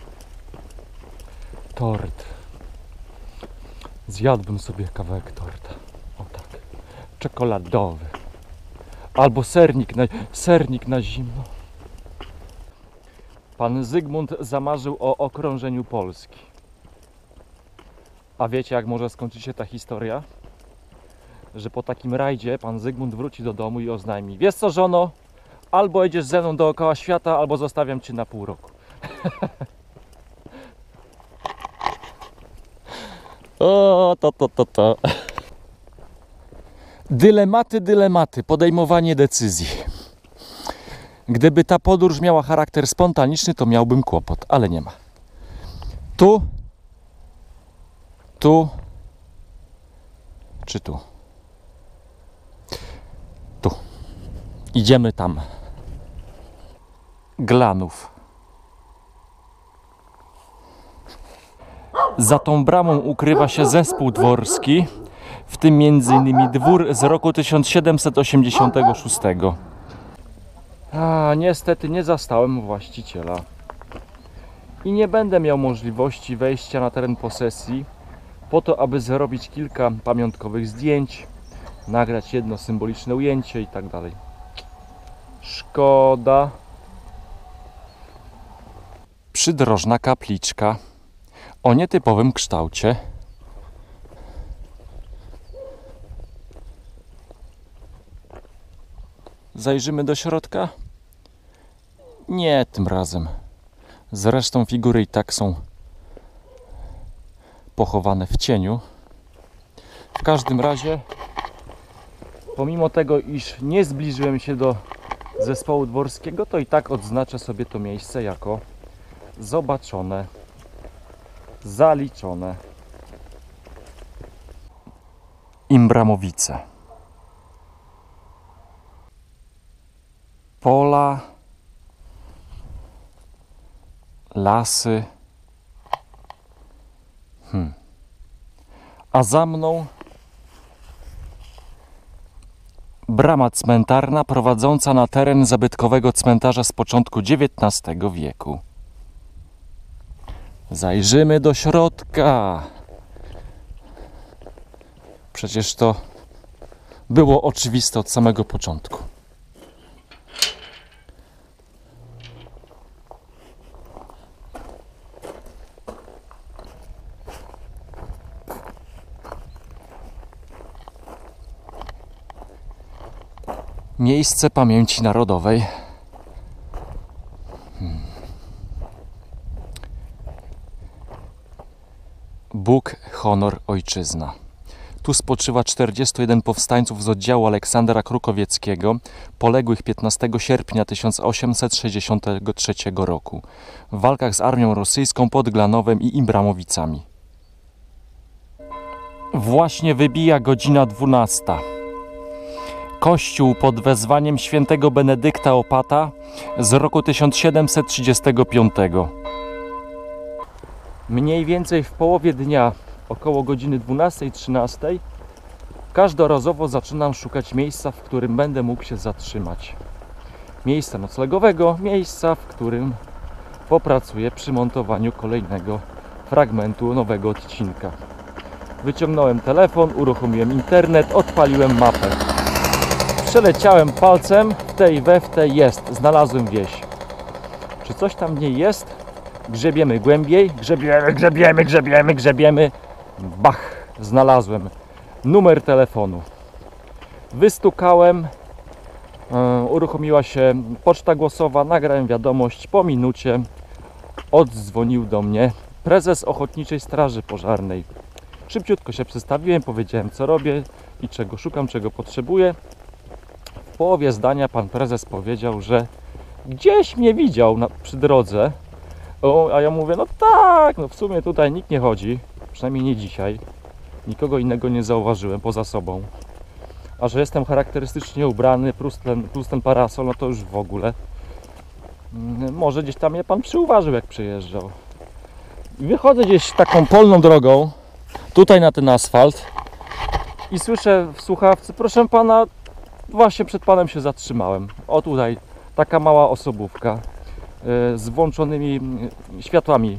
Tort. Zjadłbym sobie kawałek torta. O tak. Czekoladowy. Albo sernik na zimno. Pan Zygmunt zamarzył o okrążeniu Polski. A wiecie, jak może skończyć się ta historia? Że po takim rajdzie pan Zygmunt wróci do domu i oznajmi: wiesz co, żono? Albo jedziesz ze mną dookoła świata, albo zostawiam cię na pół roku. O, to. Dylematy, podejmowanie decyzji. Gdyby ta podróż miała charakter spontaniczny, to miałbym kłopot, ale nie ma. Tu czy tu? Tu. Idziemy tam. Glanów. Za tą bramą ukrywa się zespół dworski, w tym m.in. dwór z roku 1786. A niestety nie zastałem właściciela. I nie będę miał możliwości wejścia na teren posesji po to, aby zrobić kilka pamiątkowych zdjęć, nagrać jedno symboliczne ujęcie i tak dalej. Szkoda. Przydrożna kapliczka o nietypowym kształcie. Zajrzymy do środka? Nie tym razem. Zresztą figury i tak są pochowane w cieniu. W każdym razie, pomimo tego, iż nie zbliżyłem się do zespołu dworskiego, to i tak odznaczę sobie to miejsce jako zobaczone, zaliczone. Imbramowice. Pola, lasy. A za mną brama cmentarna prowadząca na teren zabytkowego cmentarza z początku XIX wieku. Zajrzymy do środka. Przecież to było oczywiste od samego początku. Miejsce pamięci narodowej. Bóg, honor, ojczyzna. Tu spoczywa 41 powstańców z oddziału Aleksandra Krukowieckiego, poległych 15 sierpnia 1863 roku w walkach z armią rosyjską pod Glanowem i Imbramowicami. Właśnie wybija godzina 12. Kościół pod wezwaniem świętego Benedykta Opata z roku 1735. Mniej więcej w połowie dnia, około godziny 12-13, każdorazowo zaczynam szukać miejsca, w którym będę mógł się zatrzymać. Miejsca noclegowego, miejsca, w którym popracuję przy montowaniu kolejnego fragmentu nowego odcinka. Wyciągnąłem telefon, uruchomiłem internet, odpaliłem mapę. Przeleciałem palcem, w tej we w tej jest, znalazłem wieś. Czy coś tam w niej jest? Grzebiemy głębiej, grzebiemy. Bach, znalazłem numer telefonu. Wystukałem, uruchomiła się poczta głosowa, nagrałem wiadomość. Po minucie oddzwonił do mnie prezes Ochotniczej Straży Pożarnej. Szybciutko się przedstawiłem, powiedziałem co robię i czego szukam, czego potrzebuję. W połowie zdania pan prezes powiedział, że gdzieś mnie widział przy drodze. A ja mówię, no tak, no w sumie tutaj nikt nie chodzi, przynajmniej nie dzisiaj. Nikogo innego nie zauważyłem poza sobą. A że jestem charakterystycznie ubrany, plus ten parasol, no to już w ogóle. Może gdzieś tam mnie pan przyuważył, jak przejeżdżał. I wychodzę gdzieś taką polną drogą, tutaj na ten asfalt i słyszę w słuchawce, proszę pana, właśnie przed panem się zatrzymałem. O tutaj, taka mała osobówka z włączonymi światłami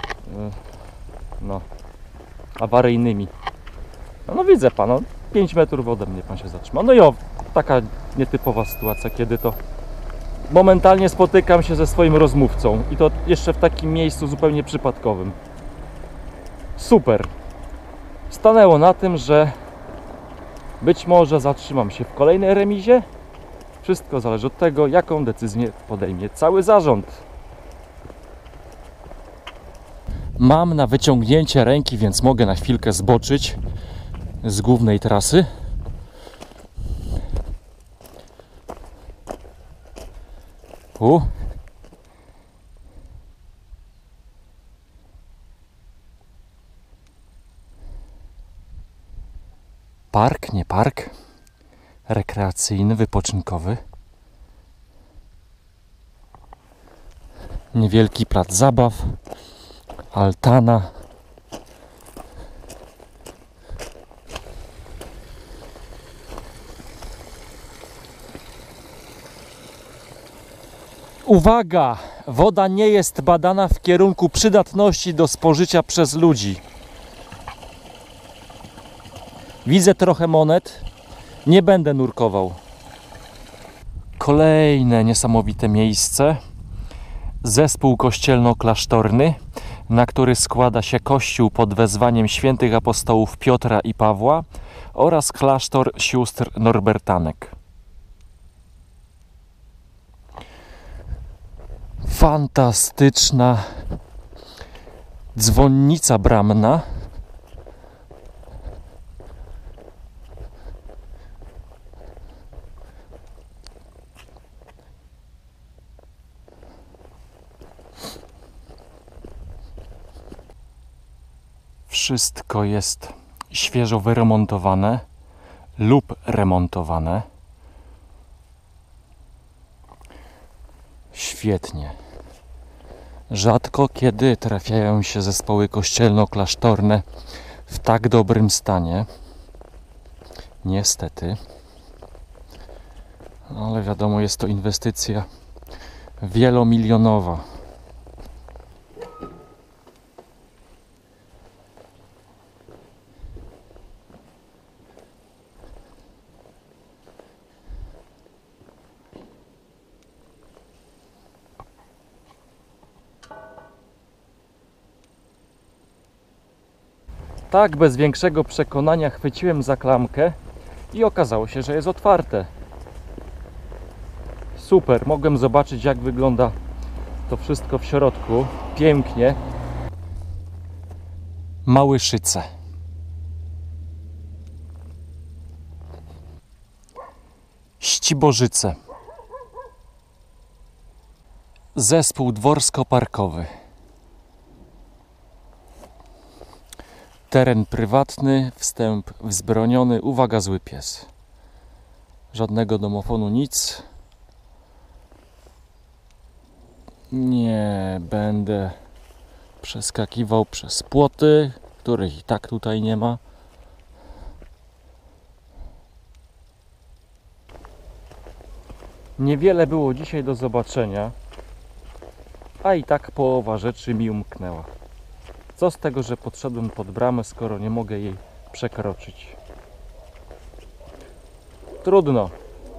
no, awaryjnymi. No widzę pana, 5 metrów ode mnie pan się zatrzymał. No i taka nietypowa sytuacja, kiedy to momentalnie spotykam się ze swoim rozmówcą i to jeszcze w takim miejscu zupełnie przypadkowym. Super. Stanęło na tym, że być może zatrzymam się w kolejnej remizie. Wszystko zależy od tego, jaką decyzję podejmie cały zarząd. Mam na wyciągnięcie ręki, więc mogę na chwilkę zboczyć z głównej trasy. Park, nie park. Rekreacyjny, wypoczynkowy. Niewielki plac zabaw. Altana. Uwaga! Woda nie jest badana w kierunku przydatności do spożycia przez ludzi. Widzę trochę monet. Nie będę nurkował. Kolejne niesamowite miejsce. Zespół kościelno-klasztorny, na który składa się kościół pod wezwaniem świętych apostołów Piotra i Pawła oraz klasztor sióstr Norbertanek. Fantastyczna dzwonnica bramna. Wszystko jest świeżo wyremontowane lub remontowane. Świetnie. Rzadko kiedy trafiają się zespoły kościelno-klasztorne w tak dobrym stanie. Niestety. Ale wiadomo, jest to inwestycja wielomilionowa. Tak, bez większego przekonania chwyciłem za klamkę i okazało się, że jest otwarte. Super, mogłem zobaczyć, jak wygląda to wszystko w środku. Pięknie. Małyszyce. Ścibożyce. Zespół dworsko-parkowy. Teren prywatny, wstęp wzbroniony. Uwaga, zły pies. Żadnego domofonu, nic. Nie będę przeskakiwał przez płoty, których i tak tutaj nie ma. Niewiele było dzisiaj do zobaczenia, a i tak połowa rzeczy mi umknęła. Co z tego, że podszedłem pod bramę, skoro nie mogę jej przekroczyć? Trudno.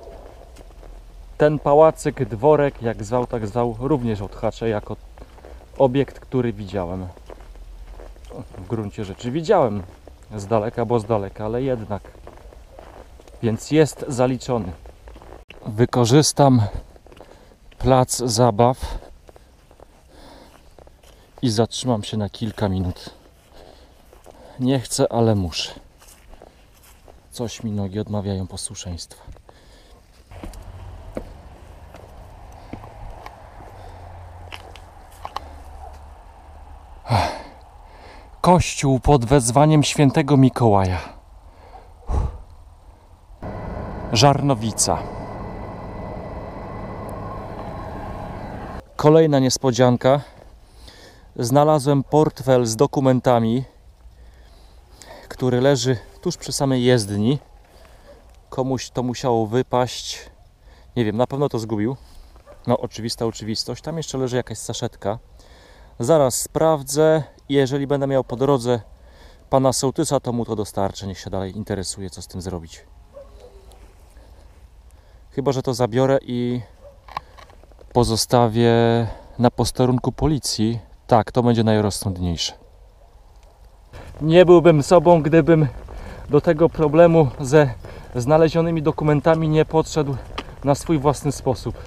Ten pałacyk, dworek, jak zwał, tak zwał, również odhaczę jako obiekt, który widziałem. W gruncie rzeczy widziałem. Z daleka, bo z daleka, ale jednak. Więc jest zaliczony. Wykorzystam plac zabaw i zatrzymam się na kilka minut. Nie chcę, ale muszę. Coś mi nogi odmawiają posłuszeństwa. Kościół pod wezwaniem świętego Mikołaja. Żarnowica. Kolejna niespodzianka. Znalazłem portfel z dokumentami, który leży tuż przy samej jezdni. Komuś to musiało wypaść. Nie wiem, na pewno to zgubił. No, oczywista oczywistość. Tam jeszcze leży jakaś saszetka. Zaraz sprawdzę. Jeżeli będę miał po drodze pana sołtysa, to mu to dostarczę. Niech się dalej interesuje, co z tym zrobić. Chyba że to zabiorę i pozostawię na posterunku policji. Tak, to będzie najrozsądniejsze. Nie byłbym sobą, gdybym do tego problemu ze znalezionymi dokumentami nie podszedł na swój własny sposób.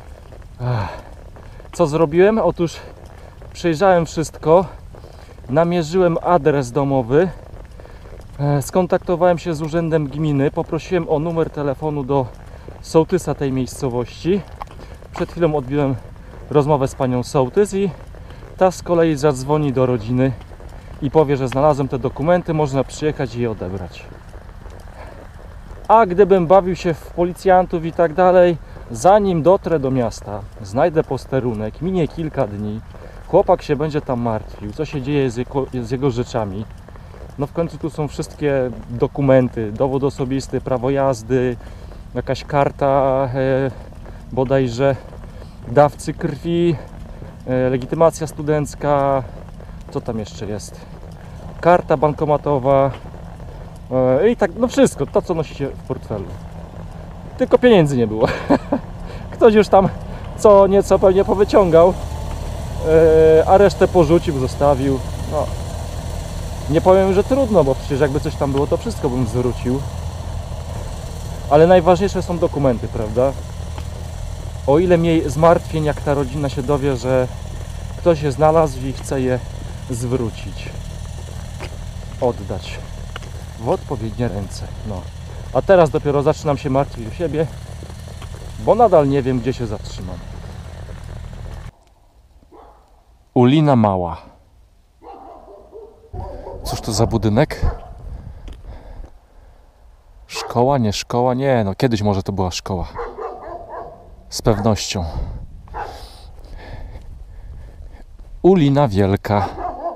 Co zrobiłem? Otóż przejrzałem wszystko, namierzyłem adres domowy, skontaktowałem się z urzędem gminy, poprosiłem o numer telefonu do sołtysa tej miejscowości. Przed chwilą odbyłem rozmowę z panią sołtys i ta z kolei zadzwoni do rodziny i powie, że znalazłem te dokumenty, można przyjechać i je odebrać. A gdybym bawił się w policjantów i tak dalej, zanim dotrę do miasta, znajdę posterunek, minie kilka dni, chłopak się będzie tam martwił, co się dzieje z jego rzeczami. No w końcu tu są wszystkie dokumenty, dowód osobisty, prawo jazdy, jakaś karta bodajże dawcy krwi, legitymacja studencka, co tam jeszcze jest, karta bankomatowa i tak, no wszystko, to co nosicie w portfelu. Tylko pieniędzy nie było. Ktoś już tam co nieco pewnie powyciągał, a resztę porzucił, zostawił. No, nie powiem, że trudno, bo przecież jakby coś tam było, to wszystko bym zwrócił. Ale najważniejsze są dokumenty, prawda? O ile mniej zmartwień, jak ta rodzina się dowie, że ktoś je znalazł i chce je zwrócić, oddać w odpowiednie ręce. No. A teraz dopiero zaczynam się martwić o siebie, bo nadal nie wiem, gdzie się zatrzymam. Ulina Mała. Cóż to za budynek? Szkoła, nie szkoła? Nie, no kiedyś może to była szkoła. Z pewnością. Ulina Wielka.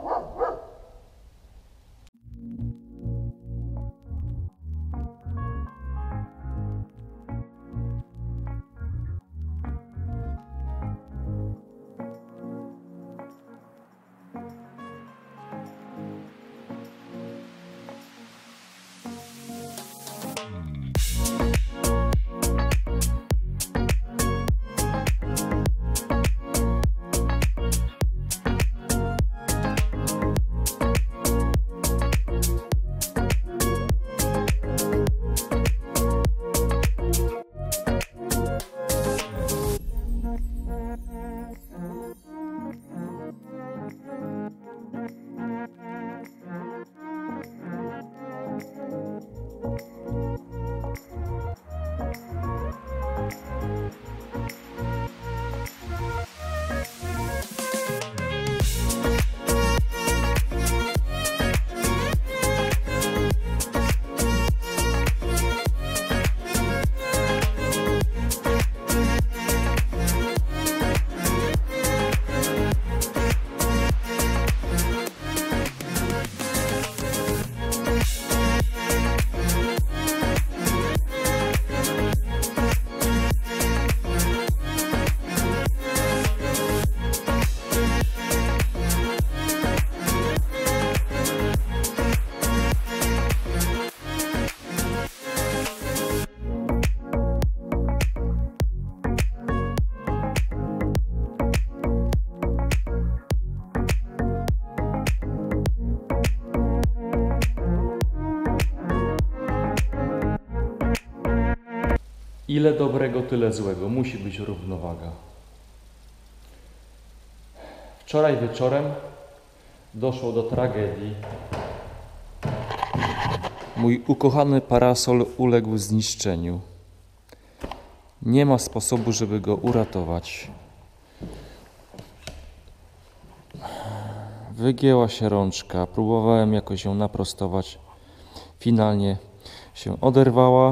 Ile dobrego, tyle złego. Musi być równowaga. Wczoraj wieczorem doszło do tragedii. Mój ukochany parasol uległ zniszczeniu. Nie ma sposobu, żeby go uratować. Wygięła się rączka. Próbowałem jakoś ją naprostować. Finalnie się oderwała.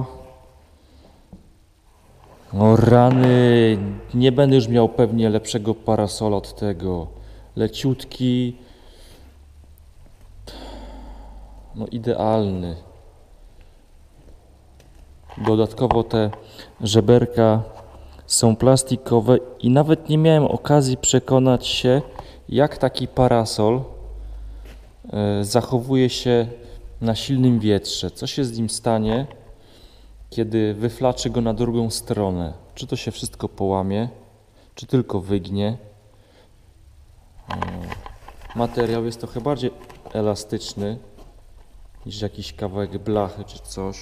O rany, nie będę już miał pewnie lepszego parasola od tego. Leciutki. No idealny. Dodatkowo te żeberka są plastikowe i nawet nie miałem okazji przekonać się, jak taki parasol zachowuje się na silnym wietrze. Co się z nim stanie, kiedy wyflaczy go na drugą stronę? Czy to się wszystko połamie, czy tylko wygnie? Materiał jest trochę bardziej elastyczny niż jakiś kawałek blachy czy coś.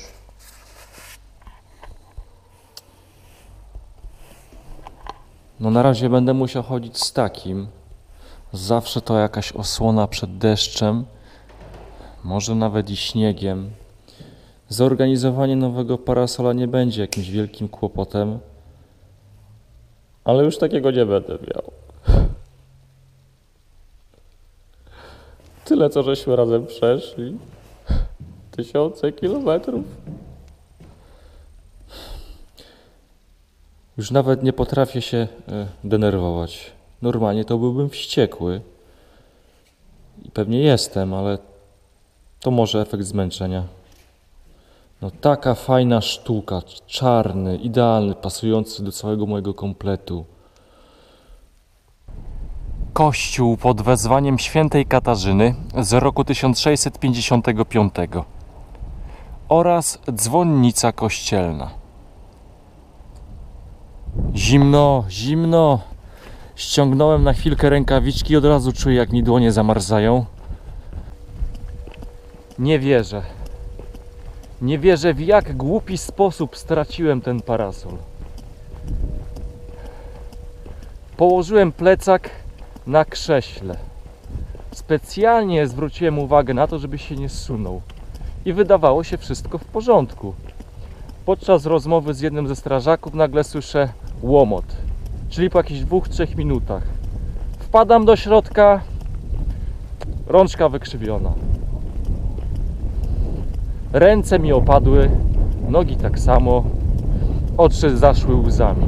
No na razie będę musiał chodzić z takim. Zawsze to jakaś osłona przed deszczem, może nawet i śniegiem. Zorganizowanie nowego parasola nie będzie jakimś wielkim kłopotem, ale już takiego nie będę miał. Tyle, co żeśmy razem przeszli. 1000 kilometrów. Już nawet nie potrafię się denerwować. Normalnie to byłbym wściekły. I pewnie jestem, ale to może efekt zmęczenia. No taka fajna sztuka, czarny, idealny, pasujący do całego mojego kompletu. Kościół pod wezwaniem świętej Katarzyny z roku 1655 oraz dzwonnica kościelna. Zimno, zimno. Ściągnąłem na chwilkę rękawiczki i od razu czuję, jak mi dłonie zamarzają. Nie wierzę. Nie wierzę, w jak głupi sposób straciłem ten parasol. Położyłem plecak na krześle. Specjalnie zwróciłem uwagę na to, żeby się nie zsunął. I wydawało się wszystko w porządku. Podczas rozmowy z jednym ze strażaków nagle słyszę łomot. Czyli po jakichś 2-3 minutach. Wpadam do środka, rączka wykrzywiona. Ręce mi opadły, nogi tak samo, oczy zaszły łzami.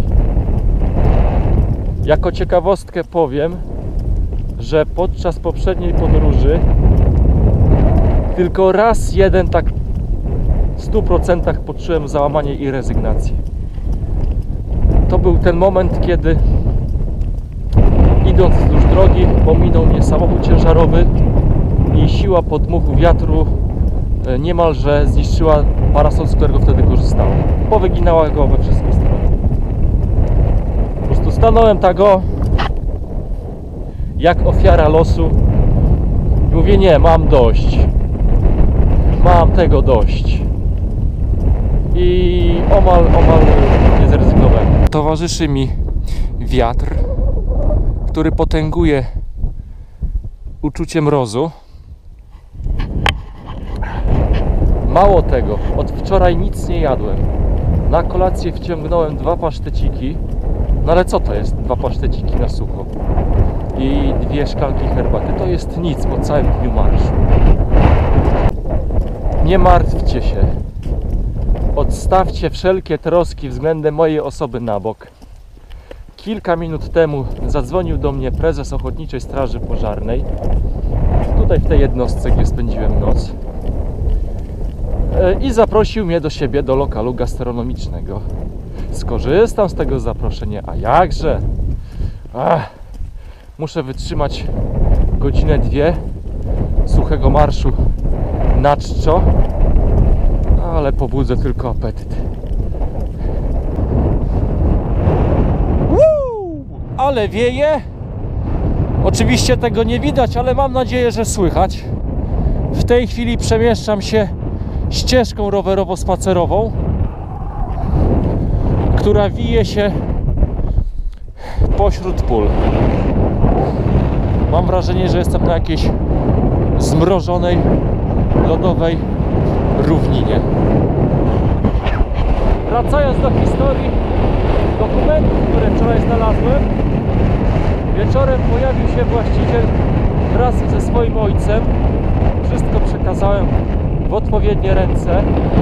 Jako ciekawostkę powiem, że podczas poprzedniej podróży tylko raz jeden tak w 100% poczułem załamanie i rezygnację. To był ten moment, kiedy idąc wzdłuż drogi pominął mnie samochód ciężarowy i siła podmuchu wiatru niemalże zniszczyła parasol, z którego wtedy korzystałem. Powyginała go we wszystkie strony. Po prostu stanąłem tak jak ofiara losu i mówię: nie, mam dość. Mam tego dość. I omal nie zrezygnowałem. Towarzyszy mi wiatr, który potęguje uczucie mrozu. Mało tego, od wczoraj nic nie jadłem. Na kolację wciągnąłem 2 paszteciki. No ale co to jest 2 paszteciki na sucho? I 2 szklanki herbaty. To jest nic po całym dniu marszu. Nie martwcie się. Odstawcie wszelkie troski względem mojej osoby na bok. Kilka minut temu zadzwonił do mnie prezes Ochotniczej Straży Pożarnej. Tutaj w tej jednostce, gdzie spędziłem noc. I zaprosił mnie do siebie do lokalu gastronomicznego. Skorzystam z tego zaproszenia, a jakże? Muszę wytrzymać godzinę 2 suchego marszu na czczo, ale pobudzę tylko apetyt. Ale wieje. Oczywiście tego nie widać, ale mam nadzieję, że słychać. W tej chwili przemieszczam się ścieżką rowerowo-spacerową, która wije się pośród pól. Mam wrażenie, że jestem na jakiejś zmrożonej, lodowej równinie. Wracając do historii dokumentu, które wczoraj znalazłem, wieczorem pojawił się właściciel wraz ze swoim ojcem. Wszystko przekazałem w odpowiednie ręce.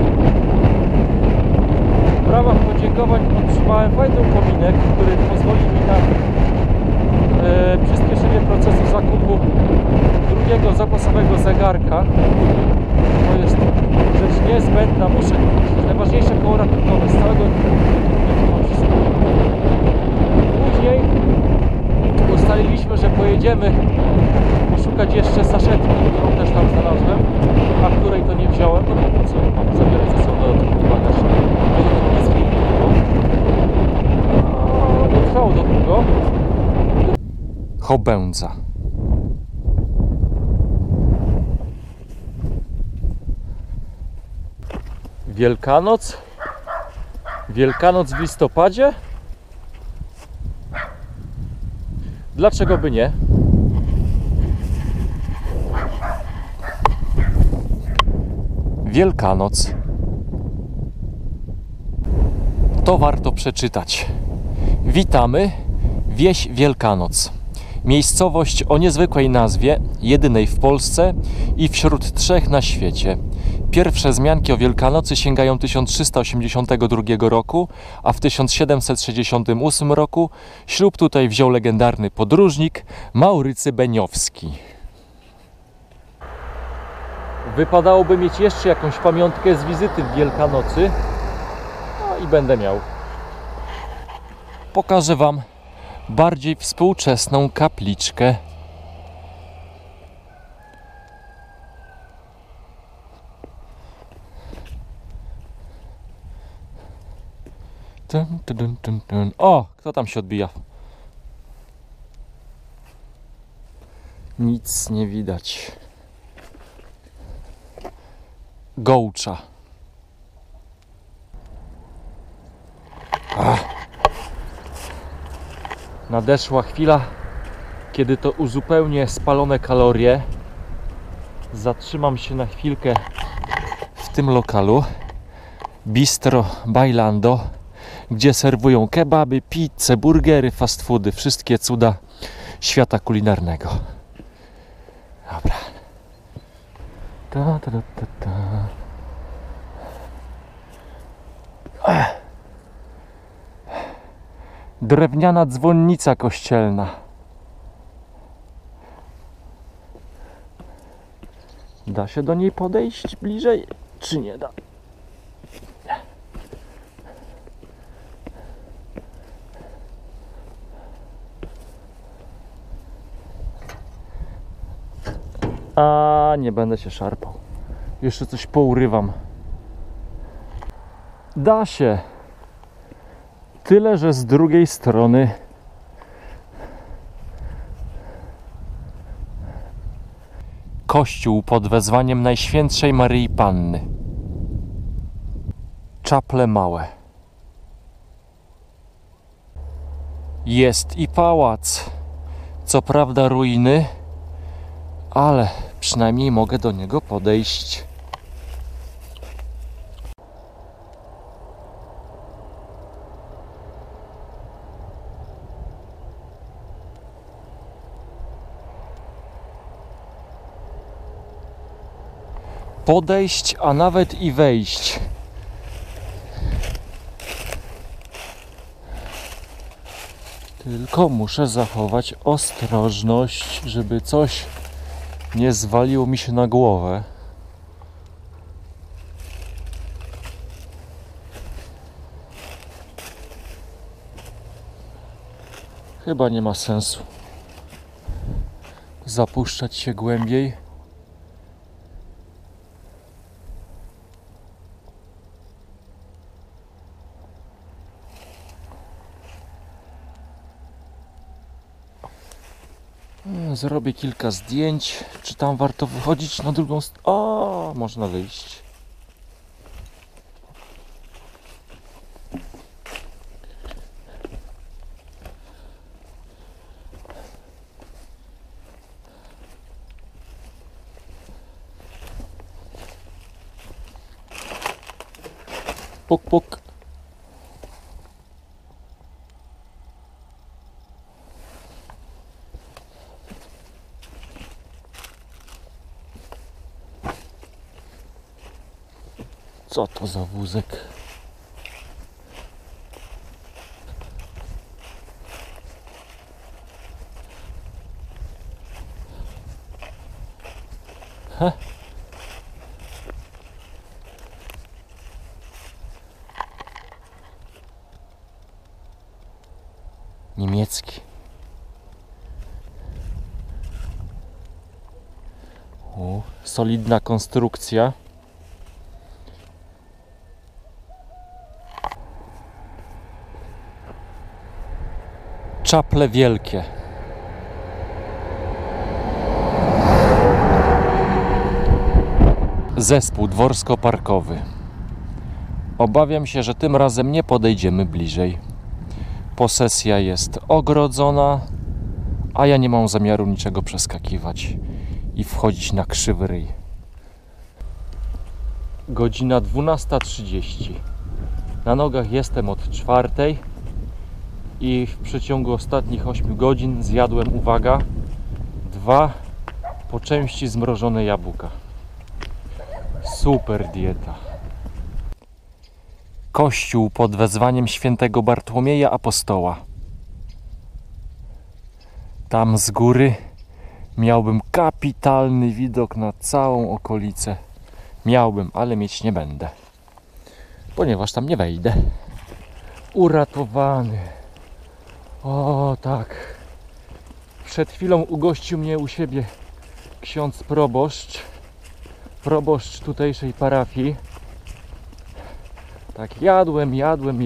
W ramach podziękowań otrzymałem fajny upominek, który pozwoli mi na przyspieszenie procesu zakupu drugiego zapasowego zegarka. To jest rzecz niezbędna. Muszę kupić najważniejsze koło ratunkowe z całego wszystko. Później ustaliliśmy, że pojedziemy poszukać jeszcze saszetki, którą też tam znalazłem, a której to nie wziąłem, no bo po co mam zabierać ze sobą dodatkowy bagaż. Nie trwało to długo. Chobędza. Wielkanoc? Wielkanoc w listopadzie? Dlaczego by nie? Wielkanoc. To warto przeczytać. Witamy, wieś Wielkanoc. Miejscowość o niezwykłej nazwie, jedynej w Polsce i wśród 3 na świecie. Pierwsze wzmianki o Wielkanocy sięgają 1382 roku, a w 1768 roku ślub tutaj wziął legendarny podróżnik Maurycy Beniowski. Wypadałoby mieć jeszcze jakąś pamiątkę z wizyty w Wielkanocy. No i będę miał. Pokażę Wam bardziej współczesną kapliczkę. O, kto tam się odbija? Nic nie widać. Gołcza. Nadeszła chwila, kiedy to uzupełnię spalone kalorie. Zatrzymam się na chwilkę w tym lokalu Bistro Bailando, gdzie serwują kebaby, pizze, burgery, fast foody, wszystkie cuda świata kulinarnego. Dobra. Drewniana dzwonnica kościelna. Da się do niej podejść bliżej, czy nie da? A nie będę się szarpał. Jeszcze coś pourywam. Da się. Tyle, że z drugiej strony kościół pod wezwaniem Najświętszej Maryi Panny. Czaple małe. Jest i pałac. Co prawda ruiny, ale przynajmniej mogę do niego podejść. Podejść, a nawet i wejść. Tylko muszę zachować ostrożność, żeby coś nie zwaliło mi się na głowę. Chyba nie ma sensu zapuszczać się głębiej. Zrobię kilka zdjęć. Czy tam warto wychodzić na drugą stronę? O, można wyjść. Puk, puk. Co to za wózek? He? Niemiecki. O, solidna konstrukcja. Czaple wielkie. Zespół dworsko-parkowy. Obawiam się, że tym razem nie podejdziemy bliżej. Posesja jest ogrodzona, a ja nie mam zamiaru niczego przeskakiwać i wchodzić na krzywy ryj. Godzina 12:30. Na nogach jestem od 4:00 i w przeciągu ostatnich 8 godzin zjadłem, uwaga, 2 po części zmrożone jabłka. Super dieta. Kościół pod wezwaniem świętego Bartłomieja Apostoła. Tam z góry miałbym kapitalny widok na całą okolicę. Miałbym, ale mieć nie będę, ponieważ tam nie wejdę. Uratowany. O tak. Przed chwilą ugościł mnie u siebie ksiądz proboszcz tutejszej parafii. Tak, jadłem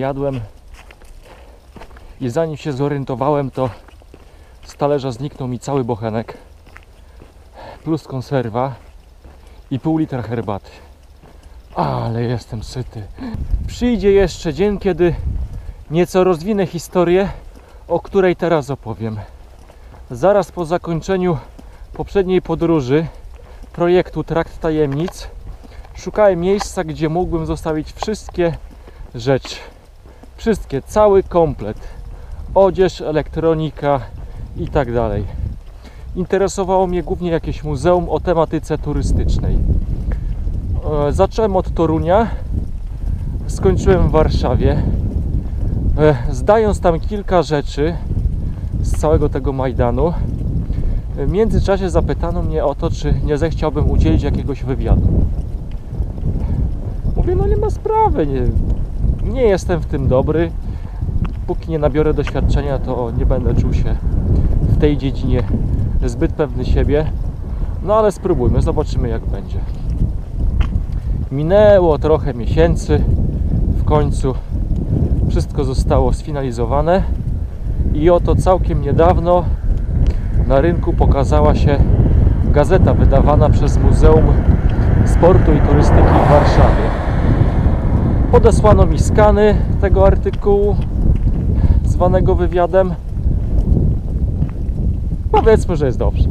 i zanim się zorientowałem, to z talerza zniknął mi cały bochenek plus konserwa i pół litra herbaty. Ale jestem syty. Przyjdzie jeszcze dzień, kiedy nieco rozwinę historię, o której teraz opowiem. Zaraz po zakończeniu poprzedniej podróży projektu Trakt Tajemnic szukałem miejsca, gdzie mógłbym zostawić wszystkie rzeczy. Wszystkie, cały komplet. Odzież, elektronika i tak dalej. Interesowało mnie głównie jakieś muzeum o tematyce turystycznej. Zacząłem od Torunia, skończyłem w Warszawie. Zdając tam kilka rzeczy z całego tego Majdanu, w międzyczasie zapytano mnie o to, czy nie zechciałbym udzielić jakiegoś wywiadu. Mówię, no nie ma sprawy, nie jestem w tym dobry. Póki nie nabiorę doświadczenia, to nie będę czuł się w tej dziedzinie zbyt pewny siebie. No ale spróbujmy, zobaczymy jak będzie. Minęło trochę miesięcy, w końcu wszystko zostało sfinalizowane i oto całkiem niedawno na rynku pokazała się gazeta wydawana przez Muzeum Sportu i Turystyki w Warszawie. Podesłano mi skany tego artykułu zwanego wywiadem. Powiedzmy, że jest dobrze.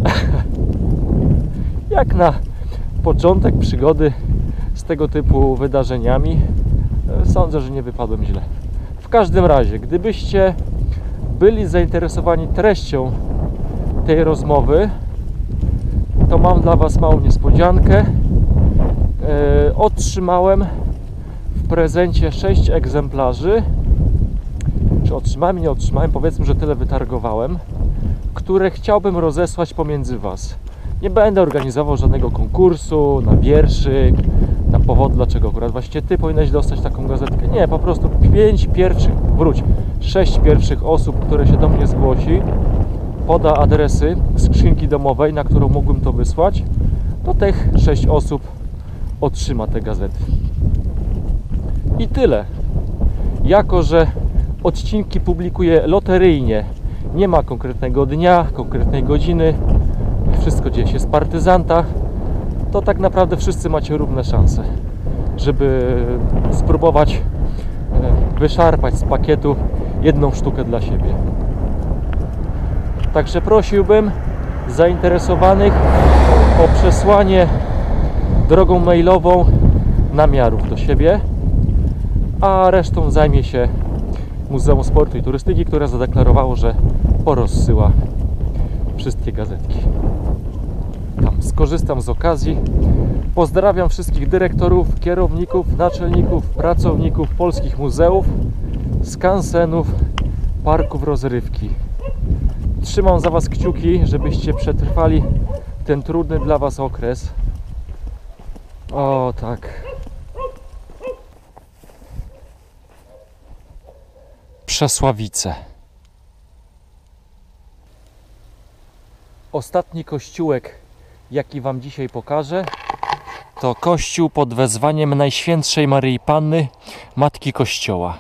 Jak na początek przygody z tego typu wydarzeniami, sądzę, że nie wypadłem źle. W każdym razie, gdybyście byli zainteresowani treścią tej rozmowy, to mam dla Was małą niespodziankę. Otrzymałem w prezencie 6 egzemplarzy. Czy otrzymałem, nie otrzymałem, powiedzmy, że tyle wytargowałem, które chciałbym rozesłać pomiędzy Was. Nie będę organizował żadnego konkursu na wierszyk, na powód, dlaczego akurat właśnie Ty powinieneś dostać taką gazetkę. Nie, po prostu 6 pierwszych osób, które się do mnie zgłosi, poda adresy skrzynki domowej, na którą mógłbym to wysłać, to tych 6 osób otrzyma te gazety. I tyle. Jako że odcinki publikuję loteryjnie, nie ma konkretnego dnia, konkretnej godziny, wszystko dzieje się z partyzanta, to tak naprawdę wszyscy macie równe szanse, żeby spróbować wyszarpać z pakietu jedną sztukę dla siebie. Także prosiłbym zainteresowanych o przesłanie drogą mailową namiarów do siebie. a resztą zajmie się Muzeum Sportu i Turystyki, które zadeklarowało, że porozsyła wszystkie gazetki. Tam skorzystam z okazji. Pozdrawiam wszystkich dyrektorów, kierowników, naczelników, pracowników polskich muzeów, skansenów, parków rozrywki. Trzymam za Was kciuki, żebyście przetrwali ten trudny dla Was okres. O tak. Przesławice. Ostatni kościółek, jaki Wam dzisiaj pokażę, to kościół pod wezwaniem Najświętszej Maryi Panny, Matki Kościoła.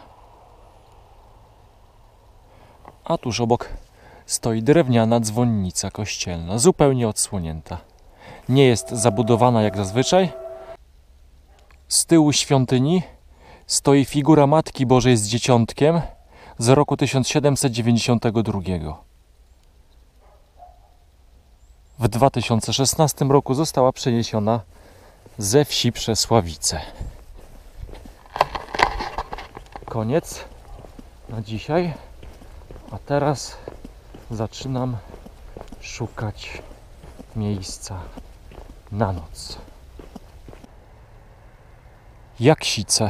A tuż obok stoi drewniana dzwonnica kościelna, zupełnie odsłonięta. Nie jest zabudowana jak zazwyczaj. Z tyłu świątyni stoi figura Matki Bożej z Dzieciątkiem z roku 1792. W 2016 roku została przeniesiona ze wsi Przesławice. Koniec na dzisiaj, a teraz zaczynam szukać miejsca na noc. Jaksice.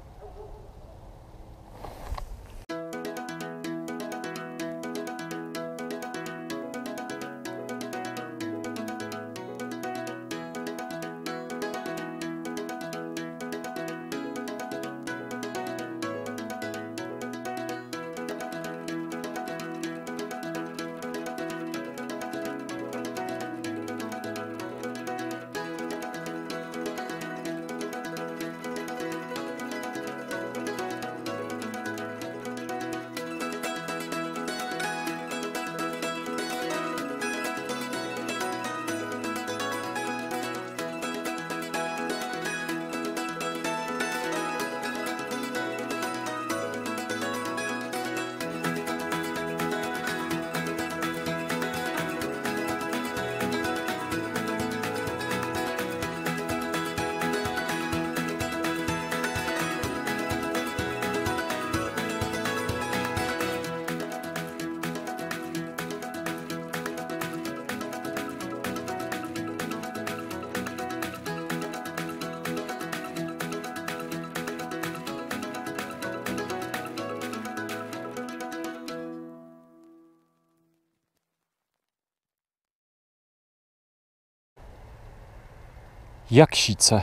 Jaksice.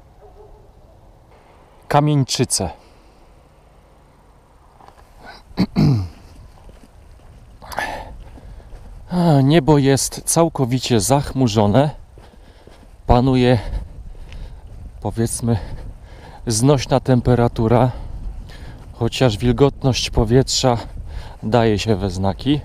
Kamieńczyce. Niebo jest całkowicie zachmurzone. Panuje, powiedzmy, znośna temperatura, chociaż wilgotność powietrza daje się we znaki.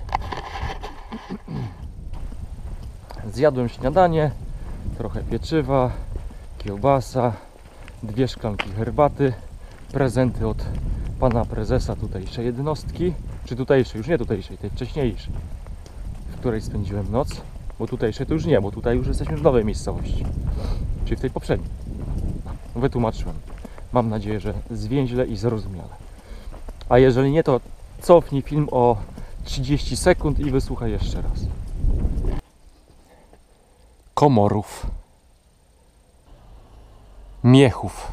Zjadłem śniadanie, trochę pieczywa, kiełbasa, 2 szklanki herbaty, prezenty od pana prezesa tutejszej jednostki, czy tutejszej, już nie tutejszej, tej wcześniejszej, w której spędziłem noc, bo tutejszej to już nie, bo tutaj już jesteśmy w nowej miejscowości, czyli w tej poprzedniej. Wytłumaczyłem. Mam nadzieję, że zwięźle i zrozumiale. A jeżeli nie, to cofnij film o 30 sekund i wysłuchaj jeszcze raz. Komorów. Miechów.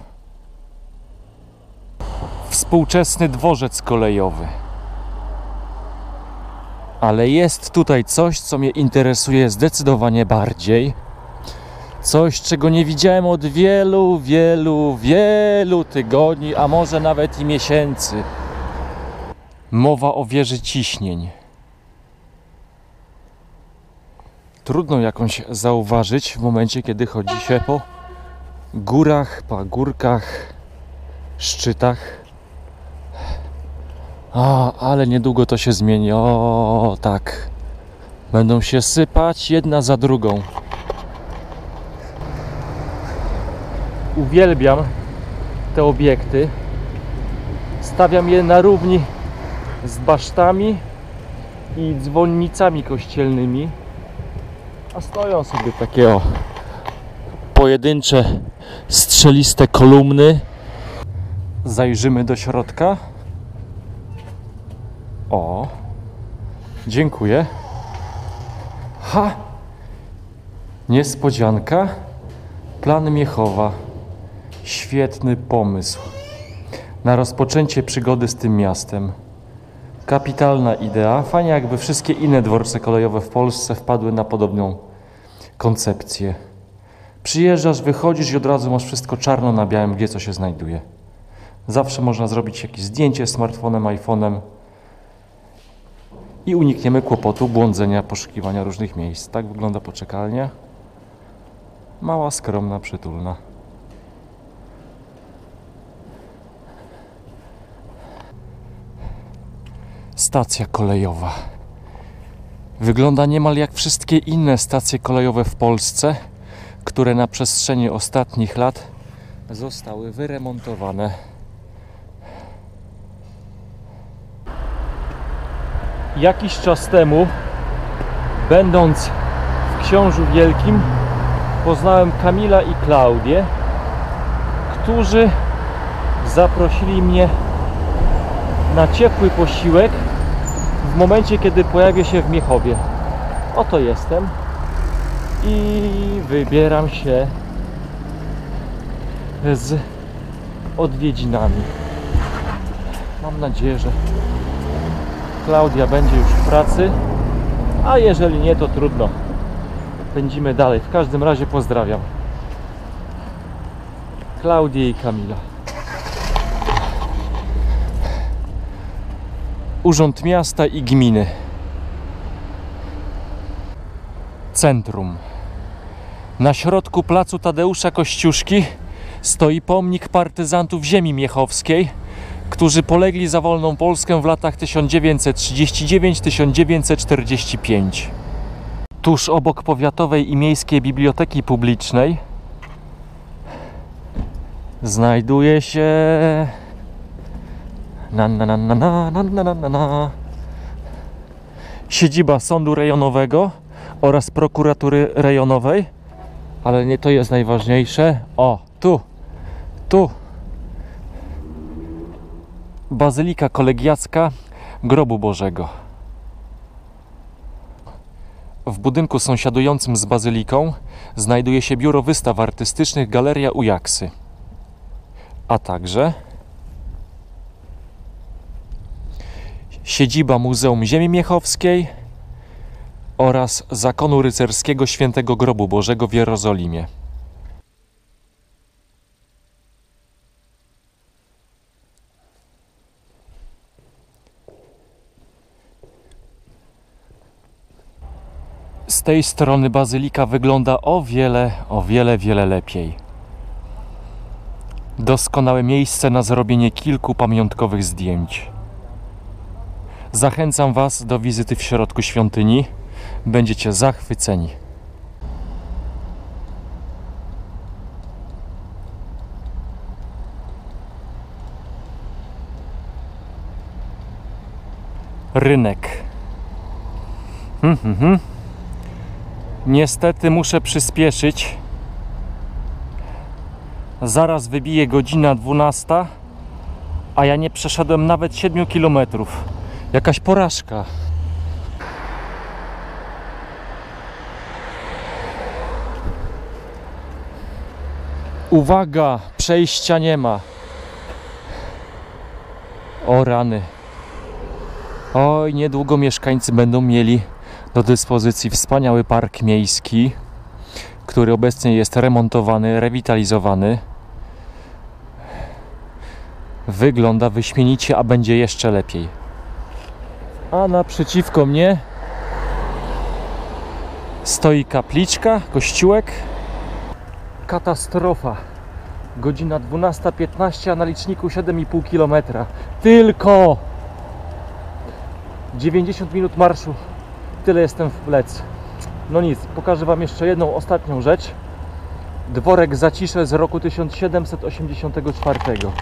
Współczesny dworzec kolejowy. Ale jest tutaj coś, co mnie interesuje zdecydowanie bardziej. Coś, czego nie widziałem od wielu tygodni, a może nawet i miesięcy. Mowa o wieży ciśnień. Trudno jakąś zauważyć w momencie, kiedy chodzi się po górach, pagórkach, szczytach. Ale niedługo to się zmieni. O, tak. Będą się sypać jedna za drugą. Uwielbiam te obiekty. Stawiam je na równi z basztami i dzwonnicami kościelnymi. A stoją sobie takie pojedyncze strzeliste kolumny Zajrzymy do środka. O, dziękuję. Ha! Niespodzianka. Plan Miechowa. Świetny pomysł na rozpoczęcie przygody z tym miastem. Kapitalna idea. Fajnie, jakby wszystkie inne dworce kolejowe w Polsce wpadły na podobną koncepcję. Przyjeżdżasz, wychodzisz i od razu masz wszystko czarno na białym, gdzie co się znajduje. Zawsze można zrobić jakieś zdjęcie smartfonem, iPhone'em i unikniemy kłopotu błądzenia, poszukiwania różnych miejsc. Tak wygląda poczekalnia. Mała, skromna, przytulna. Stacja kolejowa. Wygląda niemal jak wszystkie inne stacje kolejowe w Polsce, które na przestrzeni ostatnich lat zostały wyremontowane. Jakiś czas temu, będąc w Książu Wielkim, poznałem Kamila i Klaudię, którzy zaprosili mnie na ciepły posiłek w momencie, kiedy pojawię się w Miechowie. Oto jestem i wybieram się z odwiedzinami. Mam nadzieję, że Klaudia będzie już w pracy, a jeżeli nie, to trudno. Pędzimy dalej. W każdym razie pozdrawiam Klaudię i Kamila. Urząd Miasta i Gminy. Centrum. Na środku placu Tadeusza Kościuszki stoi pomnik partyzantów ziemi miechowskiej, którzy polegli za wolną Polskę w latach 1939-1945. Tuż obok powiatowej i miejskiej biblioteki publicznej znajduje się siedziba Sądu Rejonowego oraz Prokuratury Rejonowej, ale nie to jest najważniejsze. O, tu Bazylika Kolegiacka Grobu Bożego. W budynku sąsiadującym z bazyliką znajduje się biuro wystaw artystycznych Galeria Ujaksy, a także siedziba Muzeum Ziemi Miechowskiej oraz Zakonu Rycerskiego Świętego Grobu Bożego w Jerozolimie. Z tej strony bazylika wygląda o wiele lepiej. Doskonałe miejsce na zrobienie kilku pamiątkowych zdjęć. Zachęcam Was do wizyty w środku świątyni. Będziecie zachwyceni. Rynek. Niestety muszę przyspieszyć. Zaraz wybije godzina 12, a ja nie przeszedłem nawet 7 km. Jakaś porażka. Uwaga, przejścia nie ma. O rany. Oj, niedługo mieszkańcy będą mieli do dyspozycji wspaniały park miejski, który obecnie jest remontowany, rewitalizowany. Wygląda wyśmienicie, a będzie jeszcze lepiej. A naprzeciwko mnie stoi kapliczka, kościółek. Katastrofa. Godzina 12:15, a na liczniku 7,5 km. Tylko 90 minut marszu. Tyle jestem w Lec. No nic, pokażę Wam jeszcze jedną ostatnią rzecz. Dworek Zacisze z roku 1784.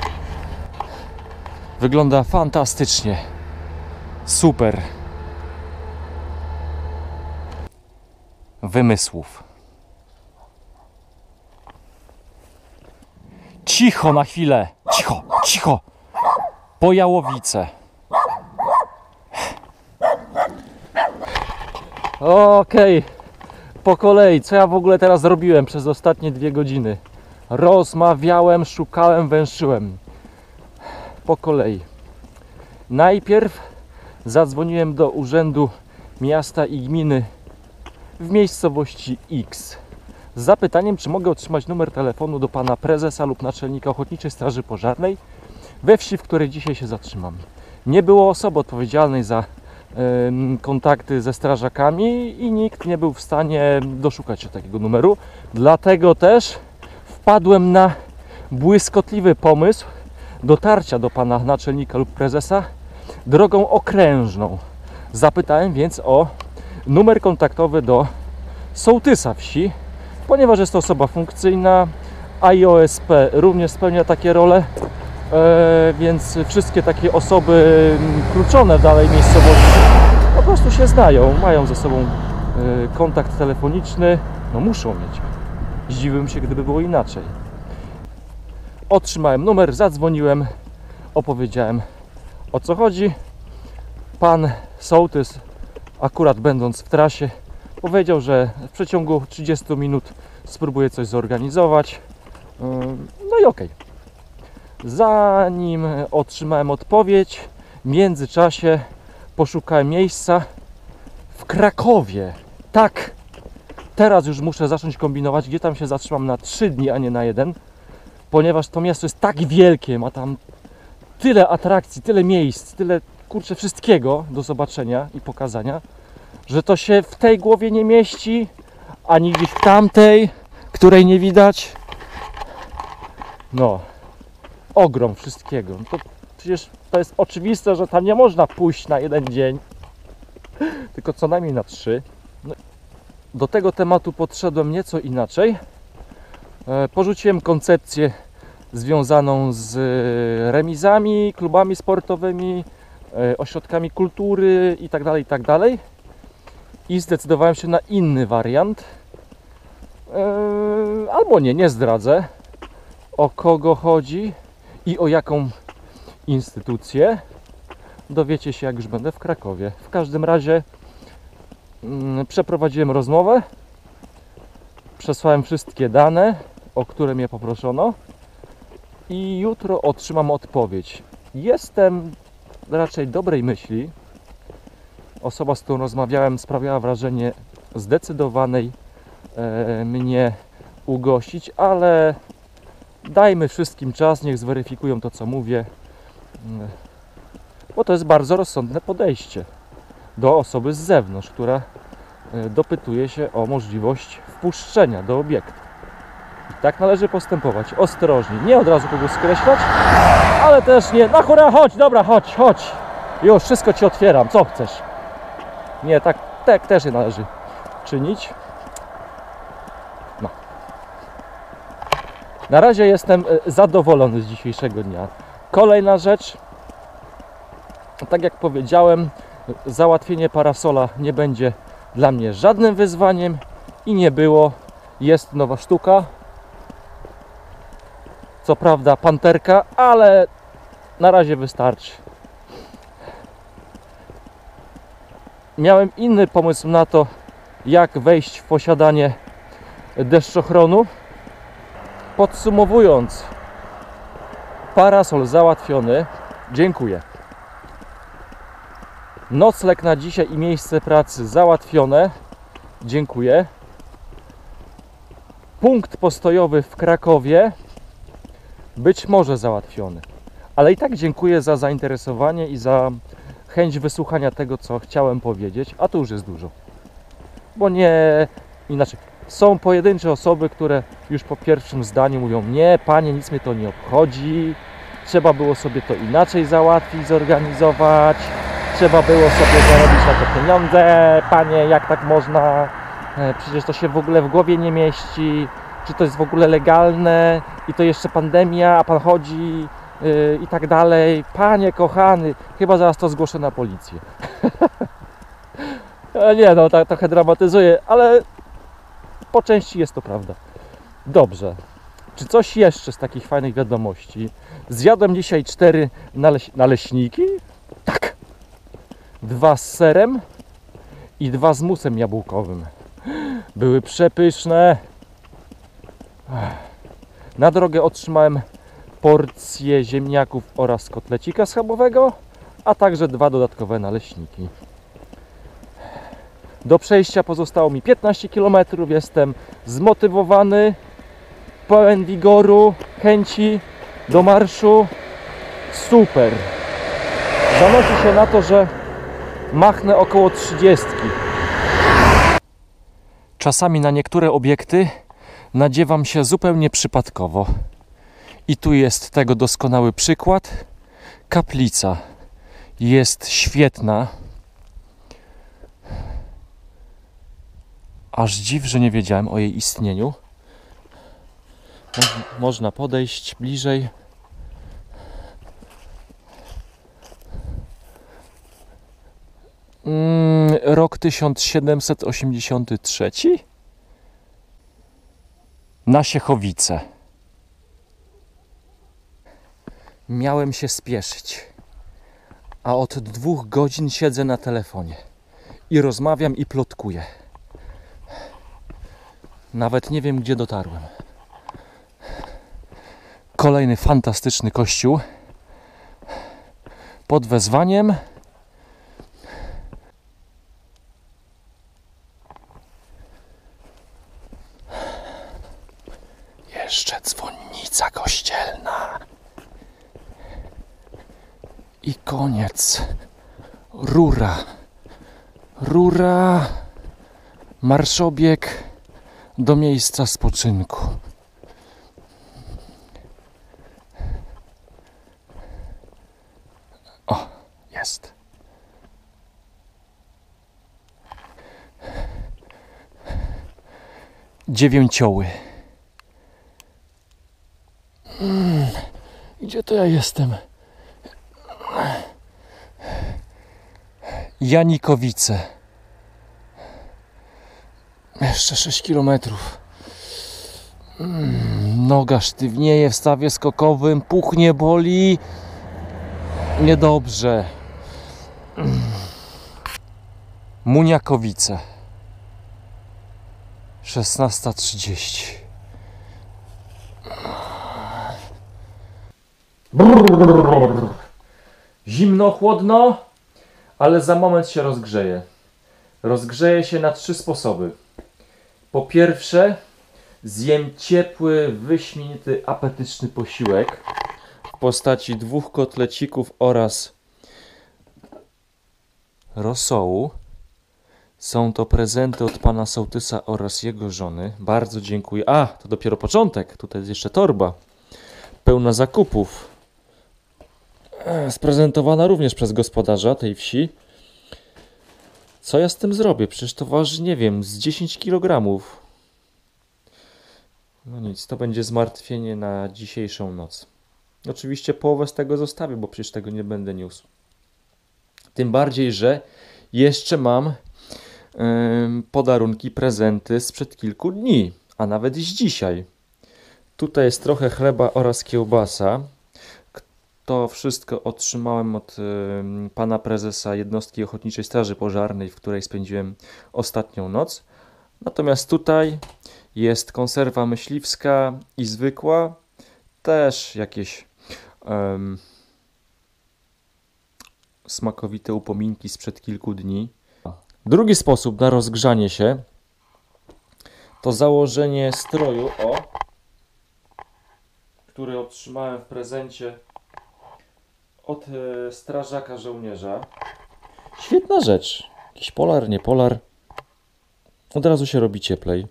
Wygląda fantastycznie. Super. Wymysłów. Cicho na chwilę. Cicho. Cicho! Po Jałowice. Okej, po kolei, co ja w ogóle teraz robiłem przez ostatnie 2 godziny? Rozmawiałem, szukałem, węszyłem. Po kolei. Najpierw zadzwoniłem do Urzędu Miasta i Gminy w miejscowości X z zapytaniem, czy mogę otrzymać numer telefonu do pana prezesa lub naczelnika Ochotniczej Straży Pożarnej we wsi, w której dzisiaj się zatrzymam. Nie było osoby odpowiedzialnej za kontakty ze strażakami i nikt nie był w stanie doszukać się takiego numeru. Dlatego też wpadłem na błyskotliwy pomysł dotarcia do pana naczelnika lub prezesa drogą okrężną. Zapytałem więc o numer kontaktowy do sołtysa wsi, ponieważ jest to osoba funkcyjna, a IOSP również spełnia takie role, więc wszystkie takie osoby kluczone w danej miejscowości po prostu się znają, mają ze sobą kontakt telefoniczny, no muszą mieć. Zdziwiłbym się, gdyby było inaczej. Otrzymałem numer, zadzwoniłem, opowiedziałem, o co chodzi. Pan sołtys, akurat będąc w trasie, powiedział, że w przeciągu 30 minut spróbuje coś zorganizować. No i okej. Zanim otrzymałem odpowiedź, w międzyczasie poszukałem miejsca w Krakowie. Tak, teraz już muszę zacząć kombinować, gdzie tam się zatrzymam na 3 dni, a nie na 1, ponieważ to miasto jest tak wielkie, ma tam tyle atrakcji, tyle miejsc, tyle kurczę wszystkiego do zobaczenia i pokazania, że to się w tej głowie nie mieści, ani gdzieś w tamtej, której nie widać. No, ogrom wszystkiego. To przecież to jest oczywiste, że tam nie można pójść na 1 dzień, tylko co najmniej na 3. No, do tego tematu podszedłem nieco inaczej. Porzuciłem koncepcję związaną z remizami, klubami sportowymi, ośrodkami kultury itd. I zdecydowałem się na inny wariant. Albo nie zdradzę, o kogo chodzi i o jaką instytucję. Dowiecie się, jak już będę w Krakowie. W każdym razie przeprowadziłem rozmowę, przesłałem wszystkie dane, o które mnie poproszono i jutro otrzymam odpowiedź. Jestem raczej dobrej myśli. Osoba, z którą rozmawiałem, sprawiała wrażenie zdecydowanej mnie ugościć, ale dajmy wszystkim czas, niech zweryfikują to, co mówię, bo to jest bardzo rozsądne podejście do osoby z zewnątrz, która dopytuje się o możliwość wpuszczenia do obiektu. I tak należy postępować, ostrożnie, nie od razu kogoś skreślać, ale też nie, na hura, chodź, dobra, chodź, już, wszystko Ci otwieram, co chcesz. Nie, tak też nie należy czynić. No. Na razie jestem zadowolony z dzisiejszego dnia. Kolejna rzecz, tak jak powiedziałem, załatwienie parasola nie będzie dla mnie żadnym wyzwaniem i nie było. Jest nowa sztuka, co prawda panterka, ale na razie wystarczy. Miałem inny pomysł na to, jak wejść w posiadanie deszczochronu. Podsumowując, parasol załatwiony, dziękuję. Nocleg na dzisiaj i miejsce pracy załatwione, dziękuję. Punkt postojowy w Krakowie być może załatwiony, ale i tak dziękuję za zainteresowanie i za chęć wysłuchania tego, co chciałem powiedzieć, a to już jest dużo. Bo nie, inaczej, są pojedyncze osoby, które już po pierwszym zdaniu mówią: nie, panie, nic mnie to nie obchodzi, trzeba było sobie to inaczej załatwić, zorganizować, trzeba było sobie zarobić na to pieniądze, panie, jak tak można, przecież to się w ogóle w głowie nie mieści, czy to jest w ogóle legalne i to jeszcze pandemia, a pan chodzi i tak dalej. Panie kochany, chyba zaraz to zgłoszę na policję. Nie no, tak trochę dramatyzuję, ale po części jest to prawda. Dobrze, Czy coś jeszcze z takich fajnych wiadomości? Zjadłem dzisiaj 4 naleśniki. Tak. 2 z serem i 2 z musem jabłkowym. Były przepyszne. Na drogę otrzymałem porcję ziemniaków oraz kotlecika schabowego, a także 2 dodatkowe naleśniki. Do przejścia pozostało mi 15 km. Jestem zmotywowany, pełen wigoru, chęci do marszu. Super. Zanosi się na to, że machnę około 30. Czasami na niektóre obiekty nadziewam się zupełnie przypadkowo. I tu jest tego doskonały przykład. Kaplica jest świetna. Aż dziw, że nie wiedziałem o jej istnieniu. Można podejść bliżej. Rok 1783. Na Siechowice. Miałem się spieszyć, a od 2 godzin siedzę na telefonie i rozmawiam i plotkuję. Nawet nie wiem, gdzie dotarłem. Kolejny fantastyczny kościół pod wezwaniem jeszcze dzwonnica kościelna i koniec. Rura, marszobieg do miejsca spoczynku. O, jest. Dziewięcioły. Gdzie to ja jestem? Janikowice. Jeszcze 6 km. Noga sztywnieje w stawie skokowym, puchnie, boli. Niedobrze. Muniakowice. 16:30. Zimno, chłodno, ale za moment się rozgrzeje. Rozgrzeje się na 3 sposoby. Po pierwsze, zjem ciepły, wyśmienity, apetyczny posiłek w postaci 2 kotlecików oraz rosołu. Są to prezenty od pana sołtysa oraz jego żony. Bardzo dziękuję. A, to dopiero początek. Tutaj jest jeszcze torba pełna zakupów. Sprezentowana również przez gospodarza tej wsi. Co ja z tym zrobię? Przecież to waży, nie wiem, z 10 kg. No nic, to będzie zmartwienie na dzisiejszą noc. Oczywiście połowę z tego zostawię, bo przecież tego nie będę niósł. Tym bardziej, że jeszcze mam podarunki, prezenty sprzed kilku dni, a nawet z dzisiaj. Tutaj jest trochę chleba oraz kiełbasa. To wszystko otrzymałem od pana prezesa jednostki Ochotniczej Straży Pożarnej, w której spędziłem ostatnią noc. Natomiast tutaj jest konserwa myśliwska i zwykła. Też jakieś smakowite upominki sprzed kilku dni. Drugi sposób na rozgrzanie się to założenie stroju, który otrzymałem w prezencie od strażaka żołnierza. Świetna rzecz. Jakiś polar, nie polar. Od razu się robi cieplej.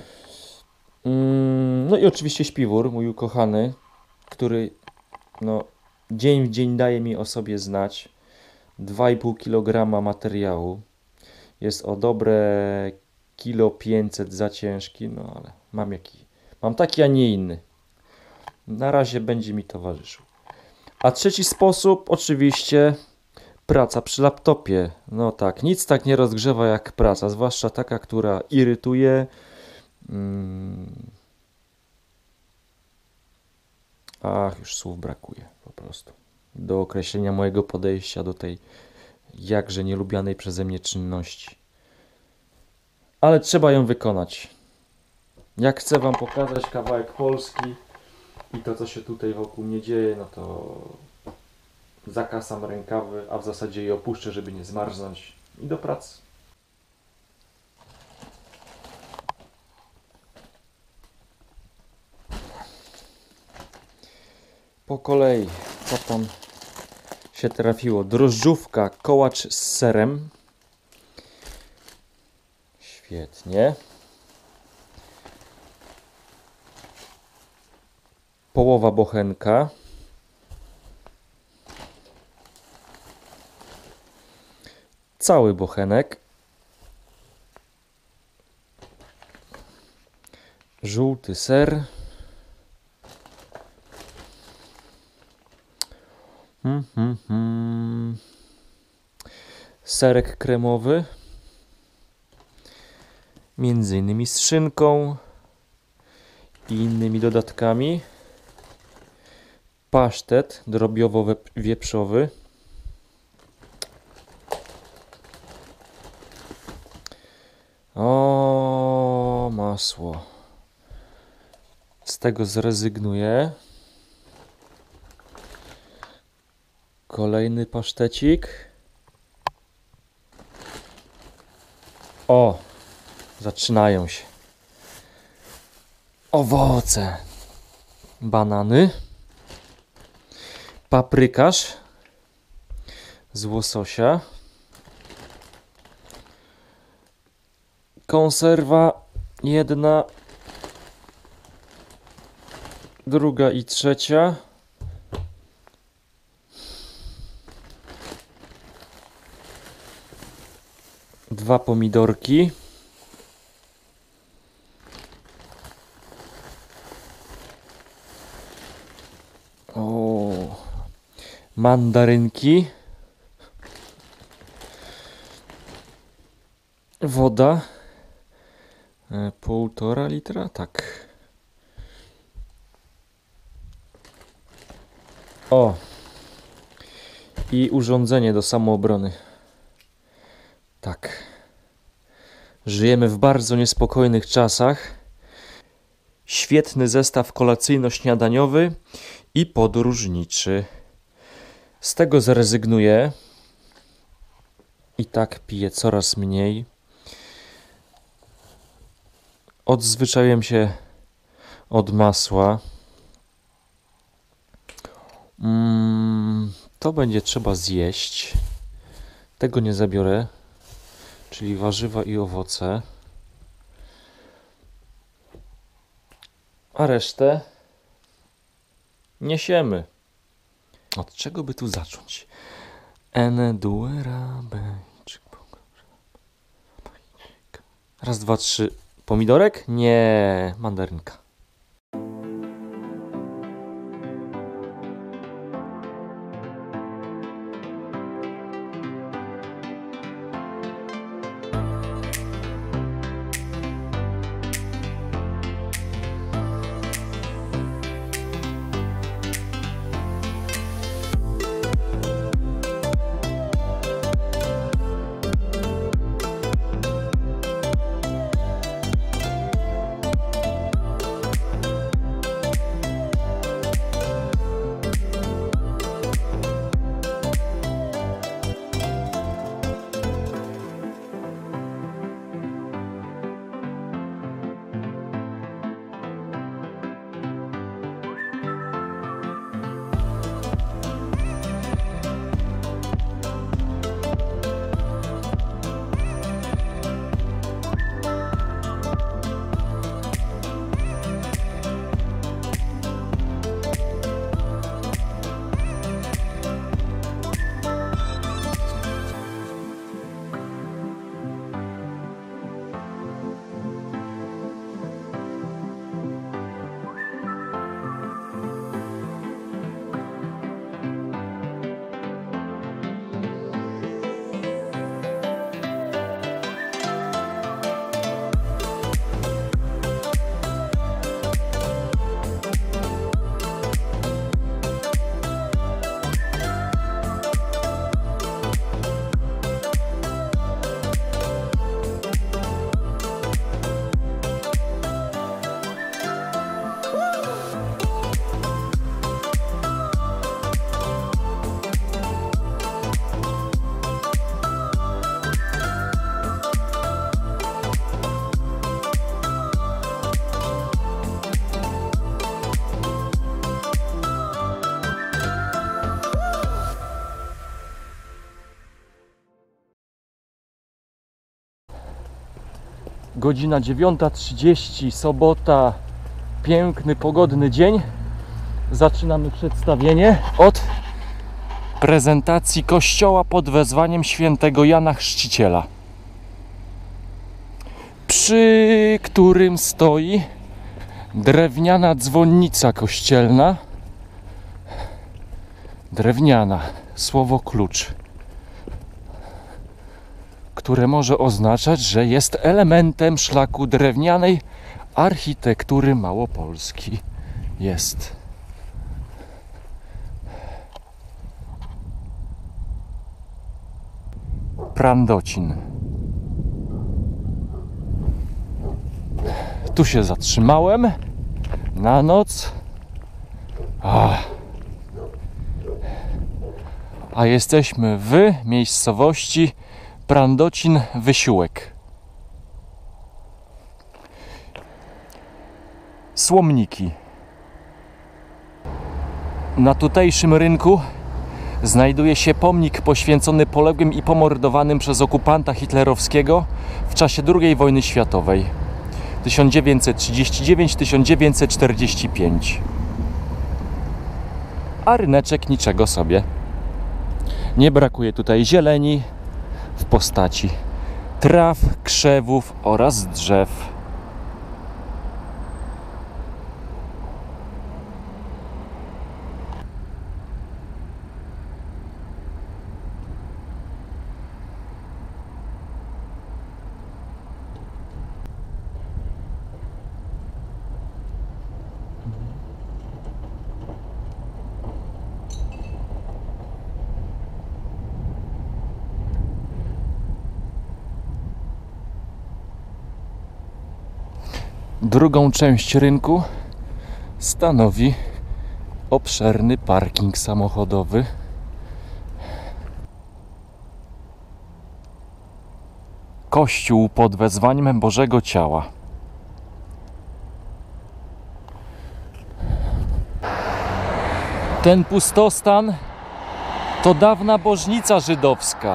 No i oczywiście śpiwór, mój ukochany, który dzień w dzień daje mi o sobie znać. 2,5 kg materiału. Jest o dobre 1,5 kg za ciężki, no ale mam taki, a nie inny. Na razie będzie mi towarzyszył. A trzeci sposób, oczywiście praca przy laptopie. No tak, nic tak nie rozgrzewa jak praca, zwłaszcza taka, która irytuje. Ach, już słów brakuje po prostu. Do określenia mojego podejścia do tej jakże nielubianej przeze mnie czynności. Ale trzeba ją wykonać. Jak chcę wam pokazać kawałek Polski i to, co się tutaj wokół mnie dzieje, no to zakasam rękawy, a w zasadzie je opuszczę, żeby nie zmarznąć i do pracy. Po kolei, co tam się trafiło? Drożdżówka, kołacz z serem. Świetnie. Połowa bochenka. Cały bochenek. Żółty ser. Serek kremowy. Między innymi z szynką i innymi dodatkami. Pasztet drobiowo-wieprzowy. O, masło. Z tego zrezygnuję. Kolejny pasztecik. O, zaczynają się. Owoce. Banany. Paprykarz z łososia. Konserwa jedna, druga i trzecia. Dwa pomidorki. O, mandarynki. Woda. 1,5 litra, tak. O. I urządzenie do samoobrony. Tak. Żyjemy w bardzo niespokojnych czasach. Świetny zestaw kolacyjno-śniadaniowy i podróżniczy. Z tego zrezygnuję. I tak piję coraz mniej. Odzwyczaiłem się od masła. To będzie trzeba zjeść. Tego nie zabiorę. Czyli warzywa i owoce. A resztę niesiemy. Od czego by tu zacząć? Raz, dwa, trzy. Pomidorek? Nie, mandarynka. Godzina 9:30, sobota, piękny, pogodny dzień. Zaczynamy przedstawienie od prezentacji kościoła pod wezwaniem świętego Jana Chrzciciela, przy którym stoi drewniana dzwonnica kościelna. Drewniana, słowo klucz, które może oznaczać, że jest elementem szlaku drewnianej architektury Małopolski. Jest. Prandocin. Tu się zatrzymałem na noc. A jesteśmy w miejscowości Prandocin Wysiłek. Słomniki. Na tutejszym rynku znajduje się pomnik poświęcony poległym i pomordowanym przez okupanta hitlerowskiego w czasie II wojny światowej 1939-1945. A ryneczek niczego sobie. Nie brakuje tutaj zieleni w postaci traw, krzewów oraz drzew. Drugą część rynku stanowi obszerny parking samochodowy. Kościół pod wezwaniem Bożego Ciała. Ten pustostan to dawna bożnica żydowska.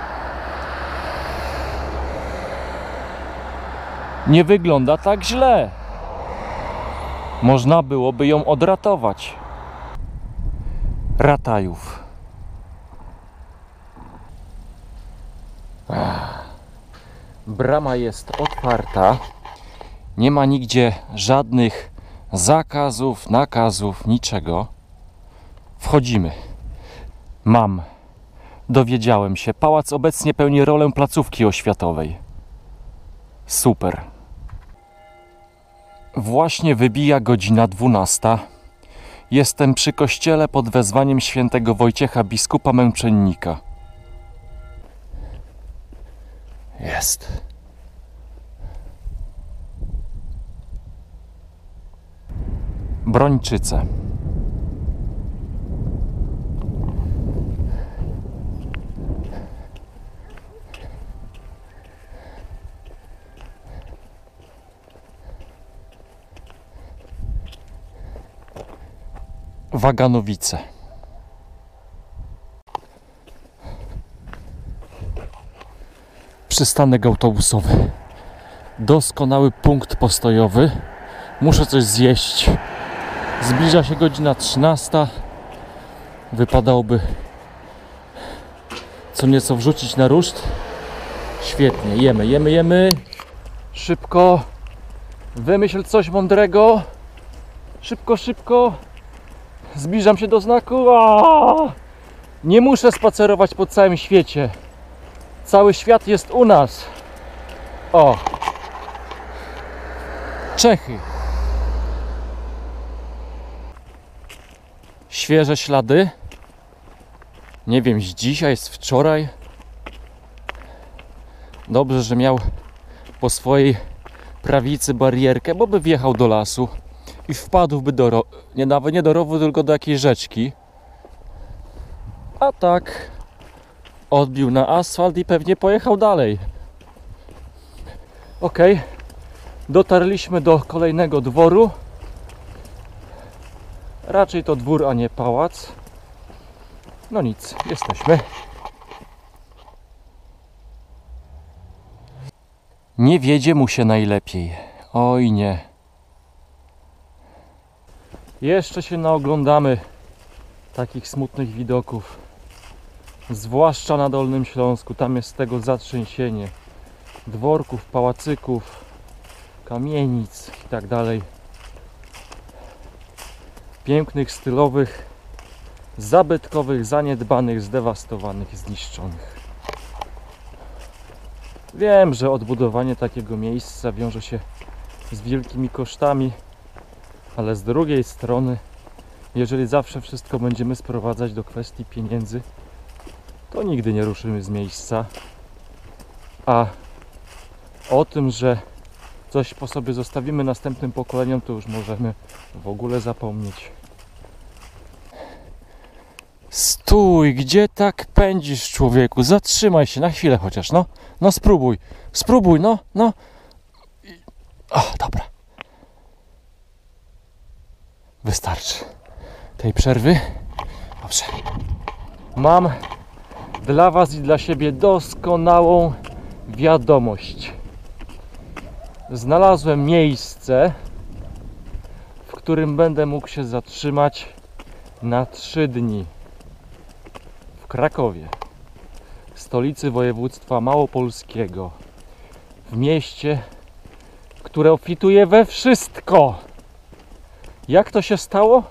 Nie wygląda tak źle. Można byłoby ją odratować. Ratajów. Brama jest otwarta. Nie ma nigdzie żadnych zakazów, nakazów, niczego. Wchodzimy. Dowiedziałem się. Pałac obecnie pełni rolę placówki oświatowej. Super. Właśnie wybija godzina 12. Jestem przy kościele pod wezwaniem świętego Wojciecha, biskupa męczennika. Jest. Brończyce. Waganowice. Przystanek autobusowy. Doskonały punkt postojowy. Muszę coś zjeść. Zbliża się godzina 13. Wypadałoby co nieco wrzucić na ruszt. Świetnie, jemy. Szybko. Wymyśl coś mądrego. Szybko. Zbliżam się do znaku. Nie muszę spacerować po całym świecie. Cały świat jest u nas. O! Czechy. Świeże ślady. Nie wiem, z dzisiaj, z wczoraj. Dobrze, że miał po swojej prawicy barierkę, bo by wjechał do lasu i wpadłby do nawet nie do rowu, tylko do jakiejś rzeczki. A tak odbił na asfalt i pewnie pojechał dalej. Ok, dotarliśmy do kolejnego dworu. Raczej to dwór, a nie pałac. No nic, jesteśmy. Nie wiedzie mu się najlepiej. Oj nie. Jeszcze się naoglądamy takich smutnych widoków. Zwłaszcza na Dolnym Śląsku. Tam jest tego zatrzęsienie. Dworków, pałacyków, kamienic i tak dalej. Pięknych, stylowych, zabytkowych, zaniedbanych, zdewastowanych, zniszczonych. Wiem, że odbudowanie takiego miejsca wiąże się z wielkimi kosztami, ale z drugiej strony, jeżeli zawsze wszystko będziemy sprowadzać do kwestii pieniędzy, to nigdy nie ruszymy z miejsca. A o tym, że coś po sobie zostawimy następnym pokoleniom, to już możemy w ogóle zapomnieć. Stój, gdzie tak pędzisz, człowieku? Zatrzymaj się na chwilę chociaż, no. No spróbuj, spróbuj, no. O, dobra. Wystarczy tej przerwy. Dobrze. Mam dla Was i dla siebie doskonałą wiadomość. Znalazłem miejsce, w którym będę mógł się zatrzymać na 3 dni. W Krakowie, stolicy województwa małopolskiego. W mieście, które obfituje we wszystko. Jak to się stało?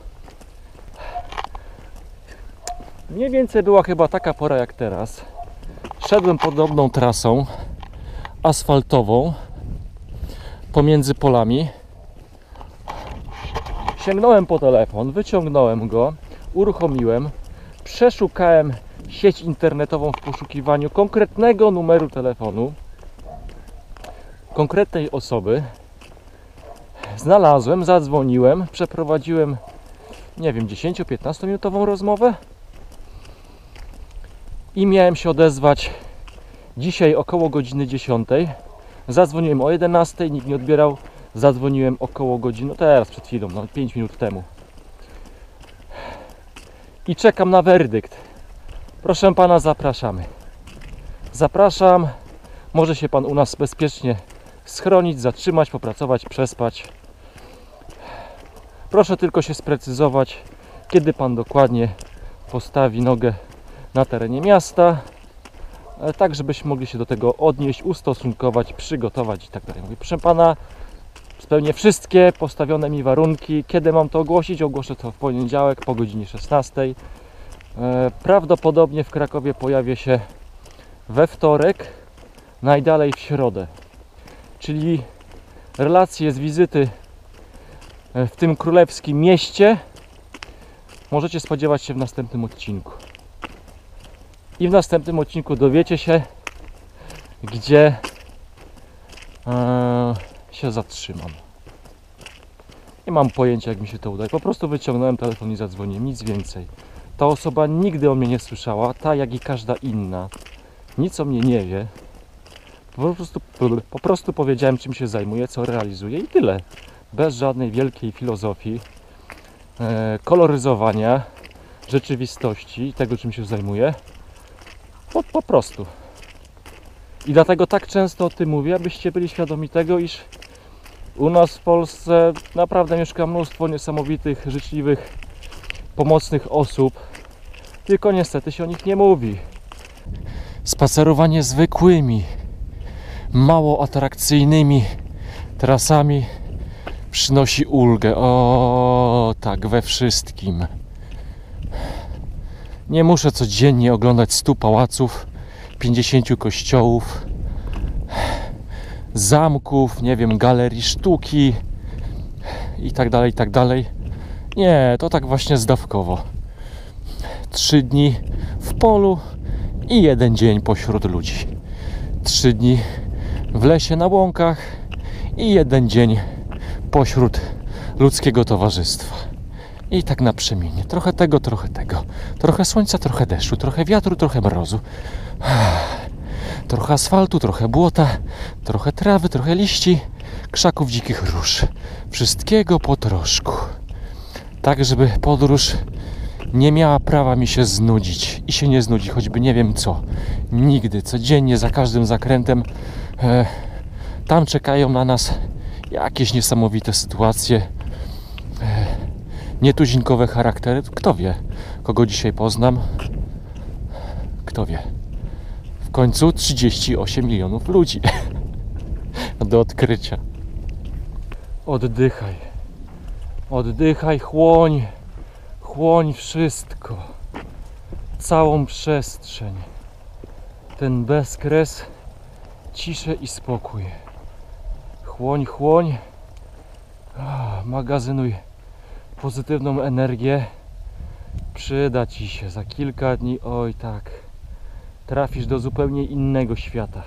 Mniej więcej była chyba taka pora jak teraz. Szedłem podobną trasą asfaltową pomiędzy polami. Sięgnąłem po telefon, wyciągnąłem go, uruchomiłem, przeszukałem sieć internetową w poszukiwaniu konkretnego numeru telefonu, konkretnej osoby. Znalazłem, zadzwoniłem, przeprowadziłem, nie wiem, 10-15 minutową rozmowę i miałem się odezwać dzisiaj około godziny 10. Zadzwoniłem o 11, nikt nie odbierał. Zadzwoniłem około godziny, no teraz przed chwilą, 5 minut temu. I czekam na werdykt. Proszę Pana, zapraszamy. Zapraszam. Może się Pan u nas bezpiecznie schronić, zatrzymać, popracować, przespać. Proszę tylko się sprecyzować, kiedy Pan dokładnie postawi nogę na terenie miasta, tak żebyśmy mogli się do tego odnieść, ustosunkować, przygotować i tak dalej. Mówię, proszę Pana, spełnię wszystkie postawione mi warunki. Kiedy mam to ogłosić? Ogłoszę to w poniedziałek po godzinie 16. Prawdopodobnie w Krakowie pojawię się we wtorek, najdalej w środę. Czyli relacje z wizyty w tym królewskim mieście możecie spodziewać się w następnym odcinku. I w następnym odcinku dowiecie się, gdzie się zatrzymam. Nie mam pojęcia, jak mi się to uda. Po prostu wyciągnąłem telefon i zadzwoniłem, nic więcej. Ta osoba nigdy o mnie nie słyszała, ta jak i każda inna. Nic o mnie nie wie. Po prostu powiedziałem, czym się zajmuję, co realizuję i tyle. Bez żadnej wielkiej filozofii, koloryzowania rzeczywistości, tego, czym się zajmuję. Po prostu. I dlatego tak często o tym mówię, abyście byli świadomi tego, iż u nas w Polsce naprawdę mieszka mnóstwo niesamowitych, życzliwych, pomocnych osób. Tylko niestety się o nich nie mówi. Spacerowanie zwykłymi, mało atrakcyjnymi trasami przynosi ulgę. O, tak, we wszystkim. Nie muszę codziennie oglądać 100 pałaców, 50 kościołów, zamków, nie wiem, galerii sztuki i tak dalej, i tak dalej. Nie, to tak właśnie zdawkowo. 3 dni w polu i 1 dzień pośród ludzi. 3 dni w lesie na łąkach i 1 dzień pośród ludzkiego towarzystwa. I tak naprzemiennie. Trochę tego, trochę tego. Trochę słońca, trochę deszczu, trochę wiatru, trochę mrozu. Trochę asfaltu, trochę błota, trochę trawy, trochę liści, krzaków, dzikich róż. Wszystkiego po troszku. Tak, żeby podróż nie miała prawa mi się znudzić. I się nie znudzi, choćby nie wiem co. Nigdy, codziennie, za każdym zakrętem Tam czekają na nas jakieś niesamowite sytuacje, nietuzinkowe charaktery. Kto wie, kogo dzisiaj poznam? Kto wie? W końcu 38 milionów ludzi do odkrycia. Oddychaj. Oddychaj, chłoń. Chłoń wszystko. Całą przestrzeń. Ten bezkres, ciszę i spokój. Chłoń, chłoń. Magazynuj pozytywną energię. Przyda ci się za kilka dni. Oj tak. Trafisz do zupełnie innego świata.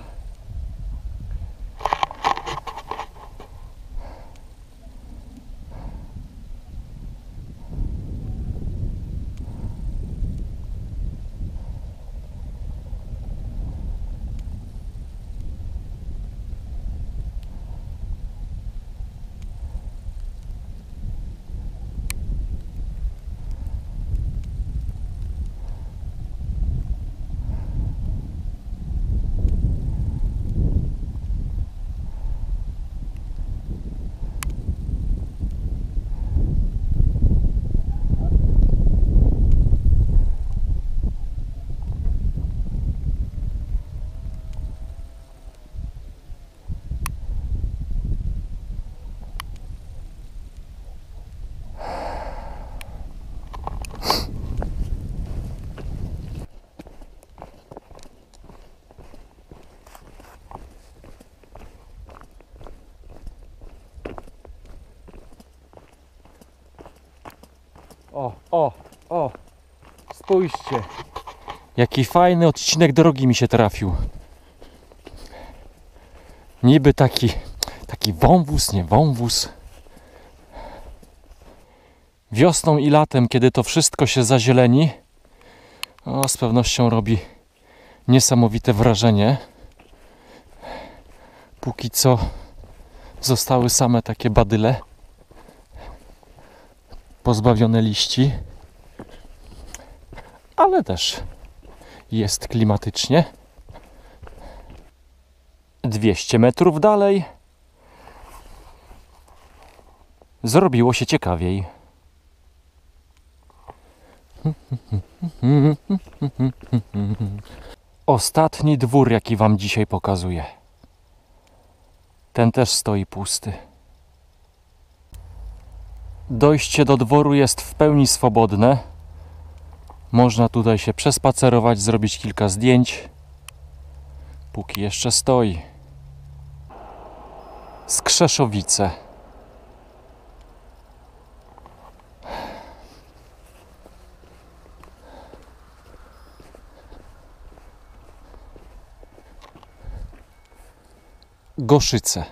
O, spójrzcie, jaki fajny odcinek drogi mi się trafił. Niby taki wąwóz, nie wąwóz. Wiosną i latem, kiedy to wszystko się zazieleni, z pewnością robi niesamowite wrażenie. Póki co zostały same takie badyle, pozbawione liści, ale też jest klimatycznie. 200 metrów dalej zrobiło się ciekawiej. Ostatni dwór, jaki wam dzisiaj pokazuję. Ten też stoi pusty. Dojście do dworu jest w pełni swobodne. Można tutaj się przespacerować, zrobić kilka zdjęć, póki jeszcze stoi. Skrzeszowice. Goszyce.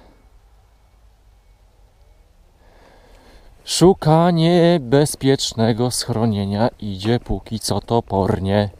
Szukanie bezpiecznego schronienia idzie póki co topornie.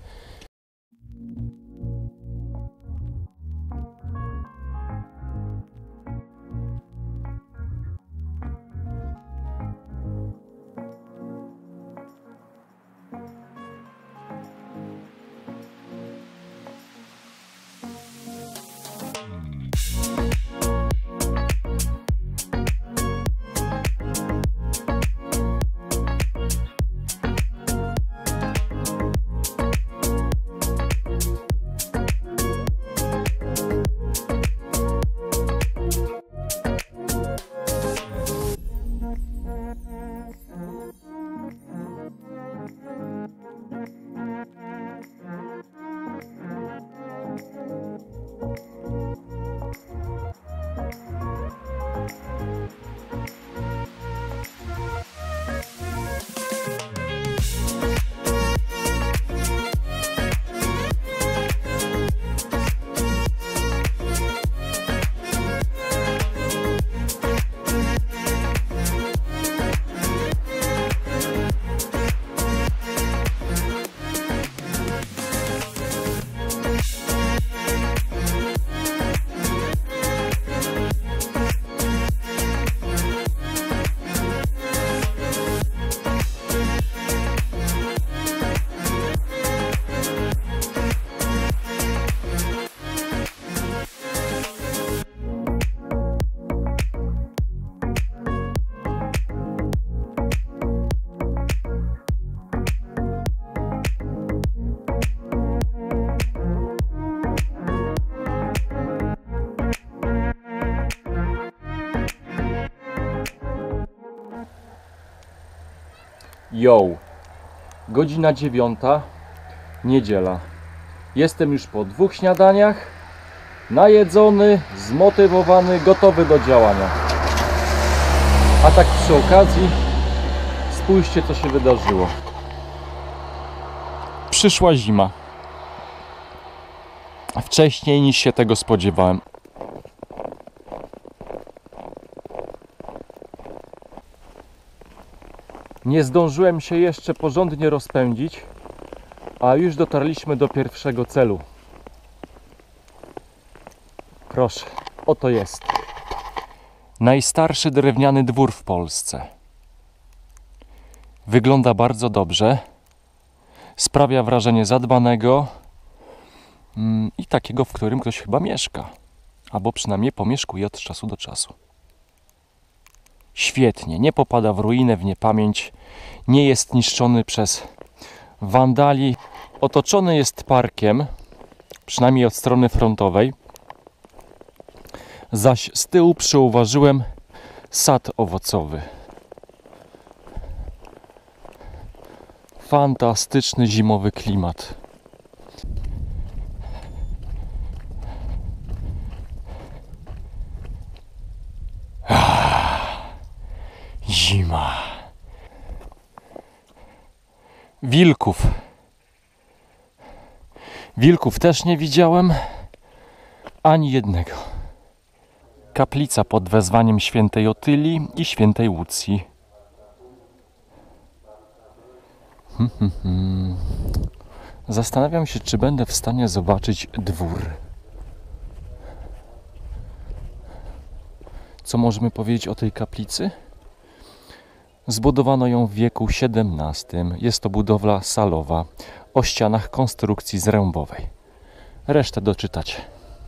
Yo, godzina 9, niedziela. Jestem już po 2 śniadaniach, najedzony, zmotywowany, gotowy do działania. A tak przy okazji, spójrzcie, co się wydarzyło. Przyszła zima. Wcześniej niż się tego spodziewałem. Nie zdążyłem się jeszcze porządnie rozpędzić, a już dotarliśmy do pierwszego celu. Proszę, oto jest. Najstarszy drewniany dwór w Polsce. Wygląda bardzo dobrze. Sprawia wrażenie zadbanego i takiego, w którym ktoś chyba mieszka. Albo przynajmniej pomieszkuje od czasu do czasu. Świetnie, nie popada w ruinę, w niepamięć, nie jest niszczony przez wandali. Otoczony jest parkiem, przynajmniej od strony frontowej. Zaś z tyłu przyuważyłem sad owocowy. Fantastyczny zimowy klimat. Zima. Wilków. Wilków też nie widziałem. Ani jednego. Kaplica pod wezwaniem świętej Otylii i świętej Łucji. Zastanawiam się, czy będę w stanie zobaczyć dwór. Co możemy powiedzieć o tej kaplicy? Zbudowano ją w wieku XVII. Jest to budowla salowa o ścianach konstrukcji zrębowej. Resztę doczytać.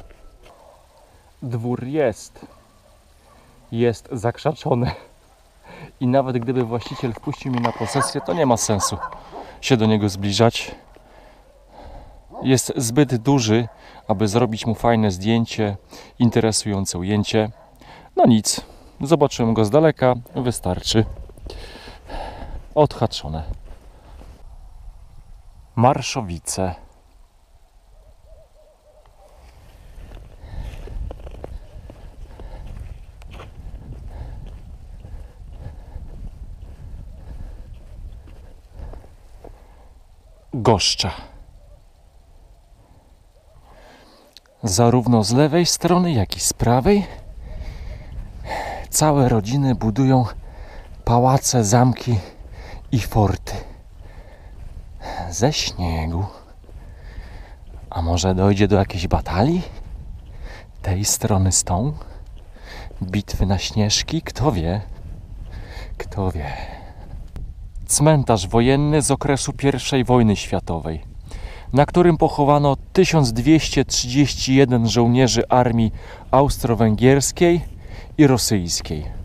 Dwór jest zakrzaczony i nawet gdyby właściciel wpuścił mnie na posesję, to nie ma sensu się do niego zbliżać. Jest zbyt duży, aby zrobić mu fajne zdjęcie, interesujące ujęcie. No nic, zobaczyłem go z daleka, wystarczy. Odhaczone. Marszowice. Goszcza. Zarówno z lewej strony, jak i z prawej całe rodziny budują pałace, zamki i forty ze śniegu. A może dojdzie do jakiejś batalii? Tej strony z tą? Bitwy na śnieżki? Kto wie? Kto wie? Cmentarz wojenny z okresu I wojny światowej, na którym pochowano 1231 żołnierzy armii austro-węgierskiej i rosyjskiej.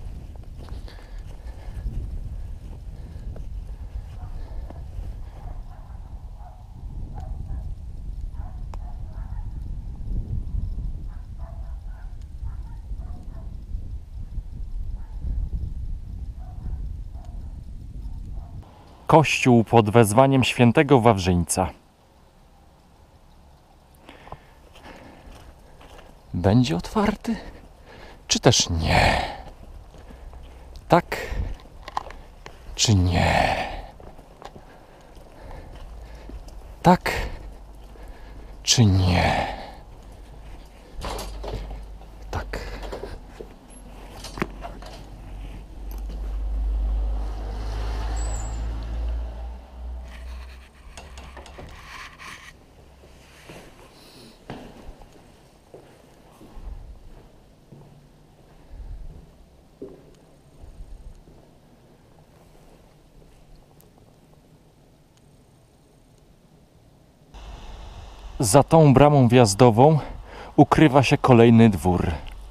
Kościół pod wezwaniem świętego Wawrzyńca. Będzie otwarty? Czy też nie? Tak? Czy nie? Tak? Czy nie? Tak. Za tą bramą wjazdową ukrywa się kolejny dwór.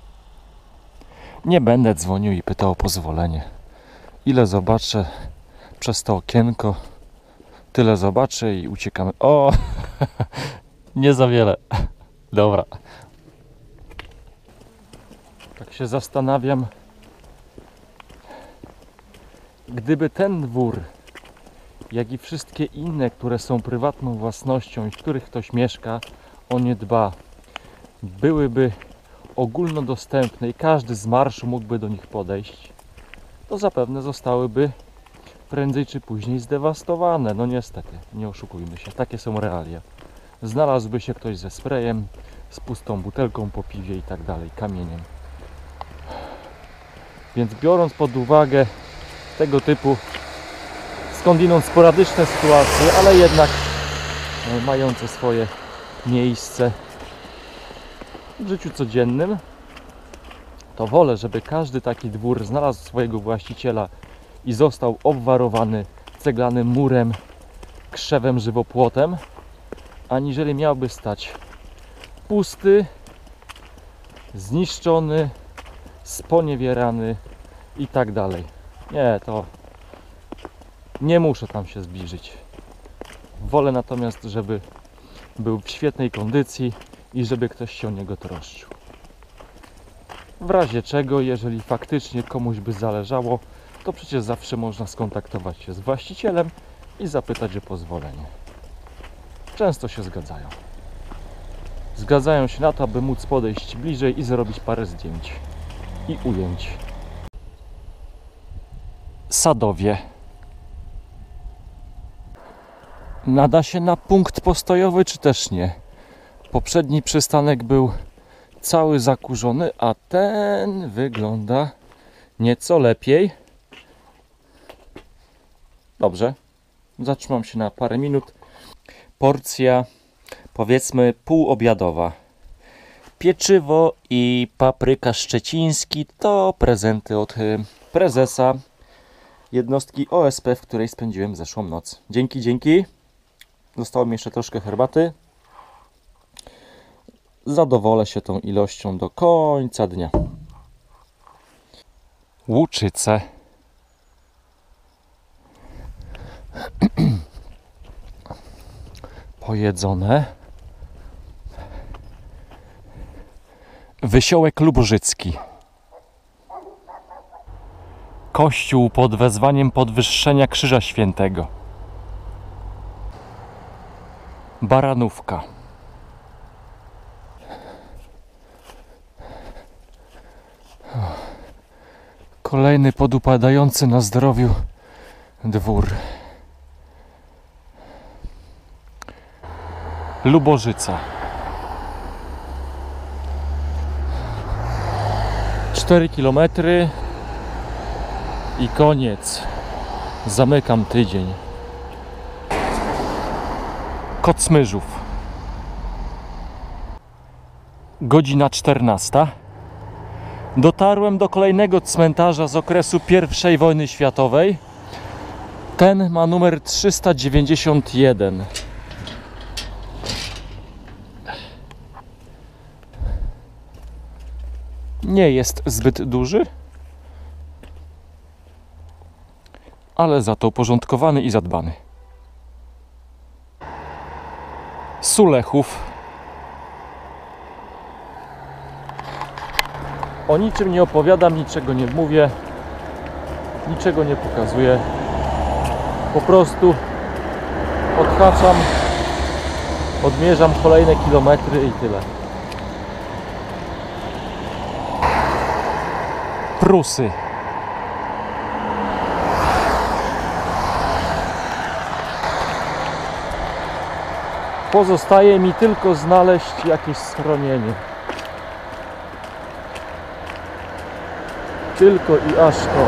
Nie będę dzwonił i pytał o pozwolenie. Ile zobaczę przez to okienko, tyle zobaczę i uciekamy. O, nie za wiele. Dobra. Tak się zastanawiam, Gdyby ten dwór, jak i wszystkie inne, które są prywatną własnością i w których ktoś mieszka, o nie dba, byłyby ogólnodostępne i każdy z marszu mógłby do nich podejść, to zapewne zostałyby prędzej czy później zdewastowane. No niestety, nie oszukujmy się, takie są realia. Znalazłby się ktoś ze sprayem, z pustą butelką po piwie i tak dalej, kamieniem. Więc biorąc pod uwagę tego typu skądinąd sporadyczne sytuacje, ale jednak mające swoje miejsce w życiu codziennym, to wolę, żeby każdy taki dwór znalazł swojego właściciela i został obwarowany ceglanym murem, krzewem, żywopłotem, aniżeli miałby stać pusty, zniszczony, sponiewierany i tak dalej. Nie, to nie muszę tam się zbliżyć. Wolę natomiast, żeby był w świetnej kondycji i żeby ktoś się o niego troszczył. W razie czego, jeżeli faktycznie komuś by zależało, to przecież zawsze można skontaktować się z właścicielem i zapytać o pozwolenie. Często się zgadzają. Zgadzają się na to, aby móc podejść bliżej i zrobić parę zdjęć i ujęć. Sadowie. Nada się na punkt postojowy, czy też nie? Poprzedni przystanek był cały zakurzony, a ten wygląda nieco lepiej. Dobrze, zatrzymam się na parę minut. Porcja, powiedzmy, półobiadowa. Pieczywo i papryka szczeciński to prezenty od prezesa jednostki OSP, w której spędziłem zeszłą noc. Dzięki, dzięki. Zostało mi jeszcze troszkę herbaty. Zadowolę się tą ilością do końca dnia. Łuczyce. Pojedzone. Wysiołek lubożycki. Kościół pod wezwaniem podwyższenia Krzyża Świętego. Baranówka. Kolejny podupadający na zdrowiu dwór. Lubożyca. 4 km i koniec. Zamykam tydzień. Kocmyrzów. Godzina 14. Dotarłem do kolejnego cmentarza z okresu I wojny światowej. Ten ma numer 391. Nie jest zbyt duży, ale za to uporządkowany i zadbany. Sulechów. O niczym nie opowiadam, niczego nie mówię, niczego nie pokazuję. Po prostu odhaczam, odmierzam kolejne kilometry i tyle. Prusy. Pozostaje mi tylko znaleźć jakieś schronienie. Tylko i aż to.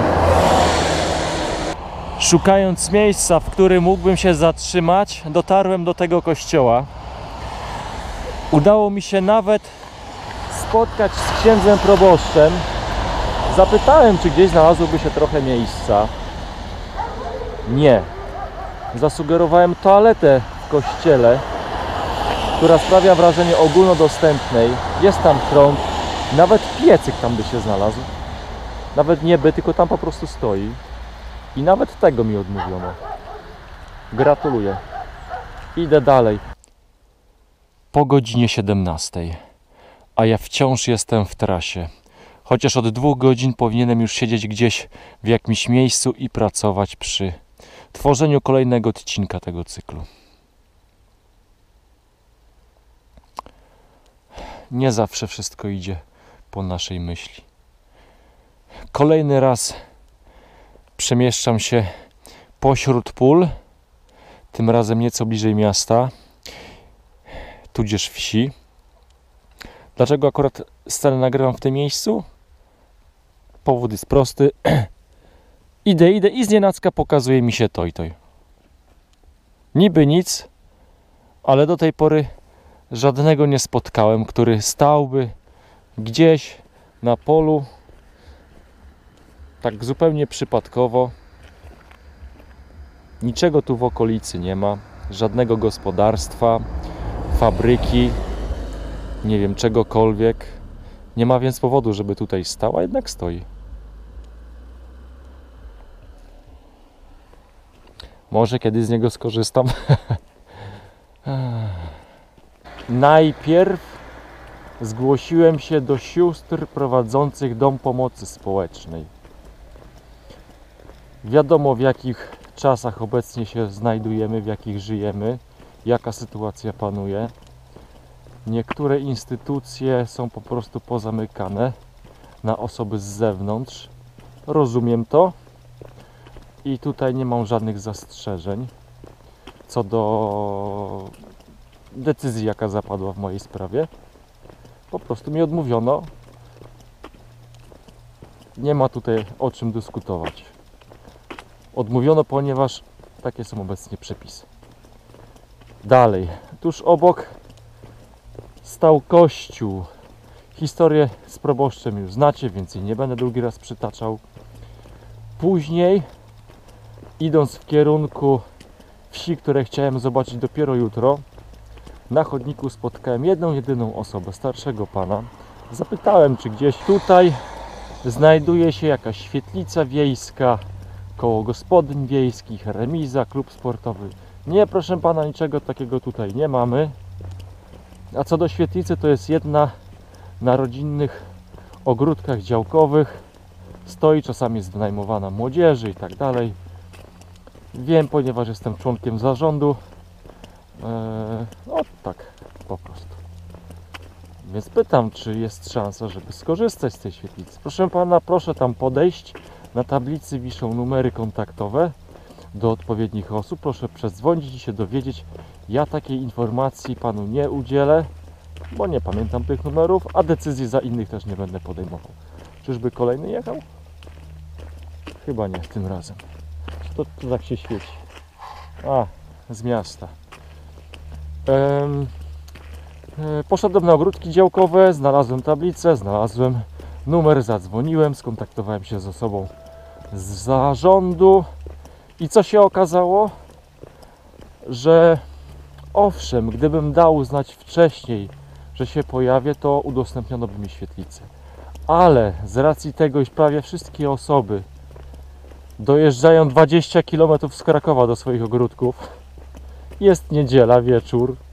Szukając miejsca, w którym mógłbym się zatrzymać, dotarłem do tego kościoła. Udało mi się nawet spotkać z księdzem proboszczem. Zapytałem, czy gdzieś znalazłoby się trochę miejsca. Nie. Zasugerowałem toaletę w kościele, która sprawia wrażenie ogólnodostępnej. Jest tam krąg, nawet piecyk tam by się znalazł. Nawet nie by, tylko tam po prostu stoi. I nawet tego mi odmówiono. Gratuluję. Idę dalej. Po godzinie 17, a ja wciąż jestem w trasie. Chociaż od 2 godzin powinienem już siedzieć gdzieś w jakimś miejscu i pracować przy tworzeniu kolejnego odcinka tego cyklu. Nie zawsze wszystko idzie po naszej myśli. Kolejny raz przemieszczam się pośród pól, tym razem nieco bliżej miasta, tudzież wsi. Dlaczego akurat scenę nagrywam w tym miejscu? Powód jest prosty. Idę i znienacka pokazuje mi się toj. Niby nic, ale do tej pory żadnego nie spotkałem, który stałby gdzieś na polu tak zupełnie przypadkowo. Niczego tu w okolicy nie ma, żadnego gospodarstwa, fabryki, nie wiem, czegokolwiek. Nie ma więc powodu, żeby tutaj stał, a jednak stoi. Może kiedyś z niego skorzystam. Najpierw zgłosiłem się do sióstr prowadzących dom pomocy społecznej. Wiadomo, w jakich czasach obecnie się znajdujemy, w jakich żyjemy, jaka sytuacja panuje. Niektóre instytucje są po prostu pozamykane na osoby z zewnątrz. Rozumiem to i tutaj nie mam żadnych zastrzeżeń co do decyzji, jaka zapadła w mojej sprawie. Po prostu mi odmówiono. Nie ma tutaj o czym dyskutować. Odmówiono, ponieważ takie są obecnie przepisy. Dalej, tuż obok stał kościół. Historię z proboszczem już znacie, więc jej nie będę drugi raz przytaczał. Później, idąc w kierunku wsi, które chciałem zobaczyć dopiero jutro, na chodniku spotkałem jedną, jedyną osobę, starszego pana. Zapytałem, czy gdzieś tutaj znajduje się jakaś świetlica wiejska, koło gospodyń wiejskich, remiza, klub sportowy. Nie, proszę pana, niczego takiego tutaj nie mamy. A co do świetlicy, to jest jedna na rodzinnych ogródkach działkowych. Stoi, czasami jest wynajmowana młodzieży i tak dalej. Wiem, ponieważ jestem członkiem zarządu. No tak, po prostu. Więc pytam, czy jest szansa, żeby skorzystać z tej świetlicy. Proszę pana, proszę tam podejść. Na tablicy wiszą numery kontaktowe do odpowiednich osób. Proszę przedzwonić i się dowiedzieć. Ja takiej informacji panu nie udzielę, bo nie pamiętam tych numerów, a decyzji za innych też nie będę podejmował. Czyżby kolejny jechał? Chyba nie tym razem. To tak się świeci. A, z miasta. Poszedłem na ogródki działkowe, znalazłem tablicę, znalazłem numer, zadzwoniłem, skontaktowałem się z osobą z zarządu i co się okazało? Że owszem, gdybym dał znać wcześniej, że się pojawię, to udostępniono by mi świetlicę. Ale z racji tego, iż prawie wszystkie osoby dojeżdżają 20 km z Krakowa do swoich ogródków, jest niedziela, wieczór,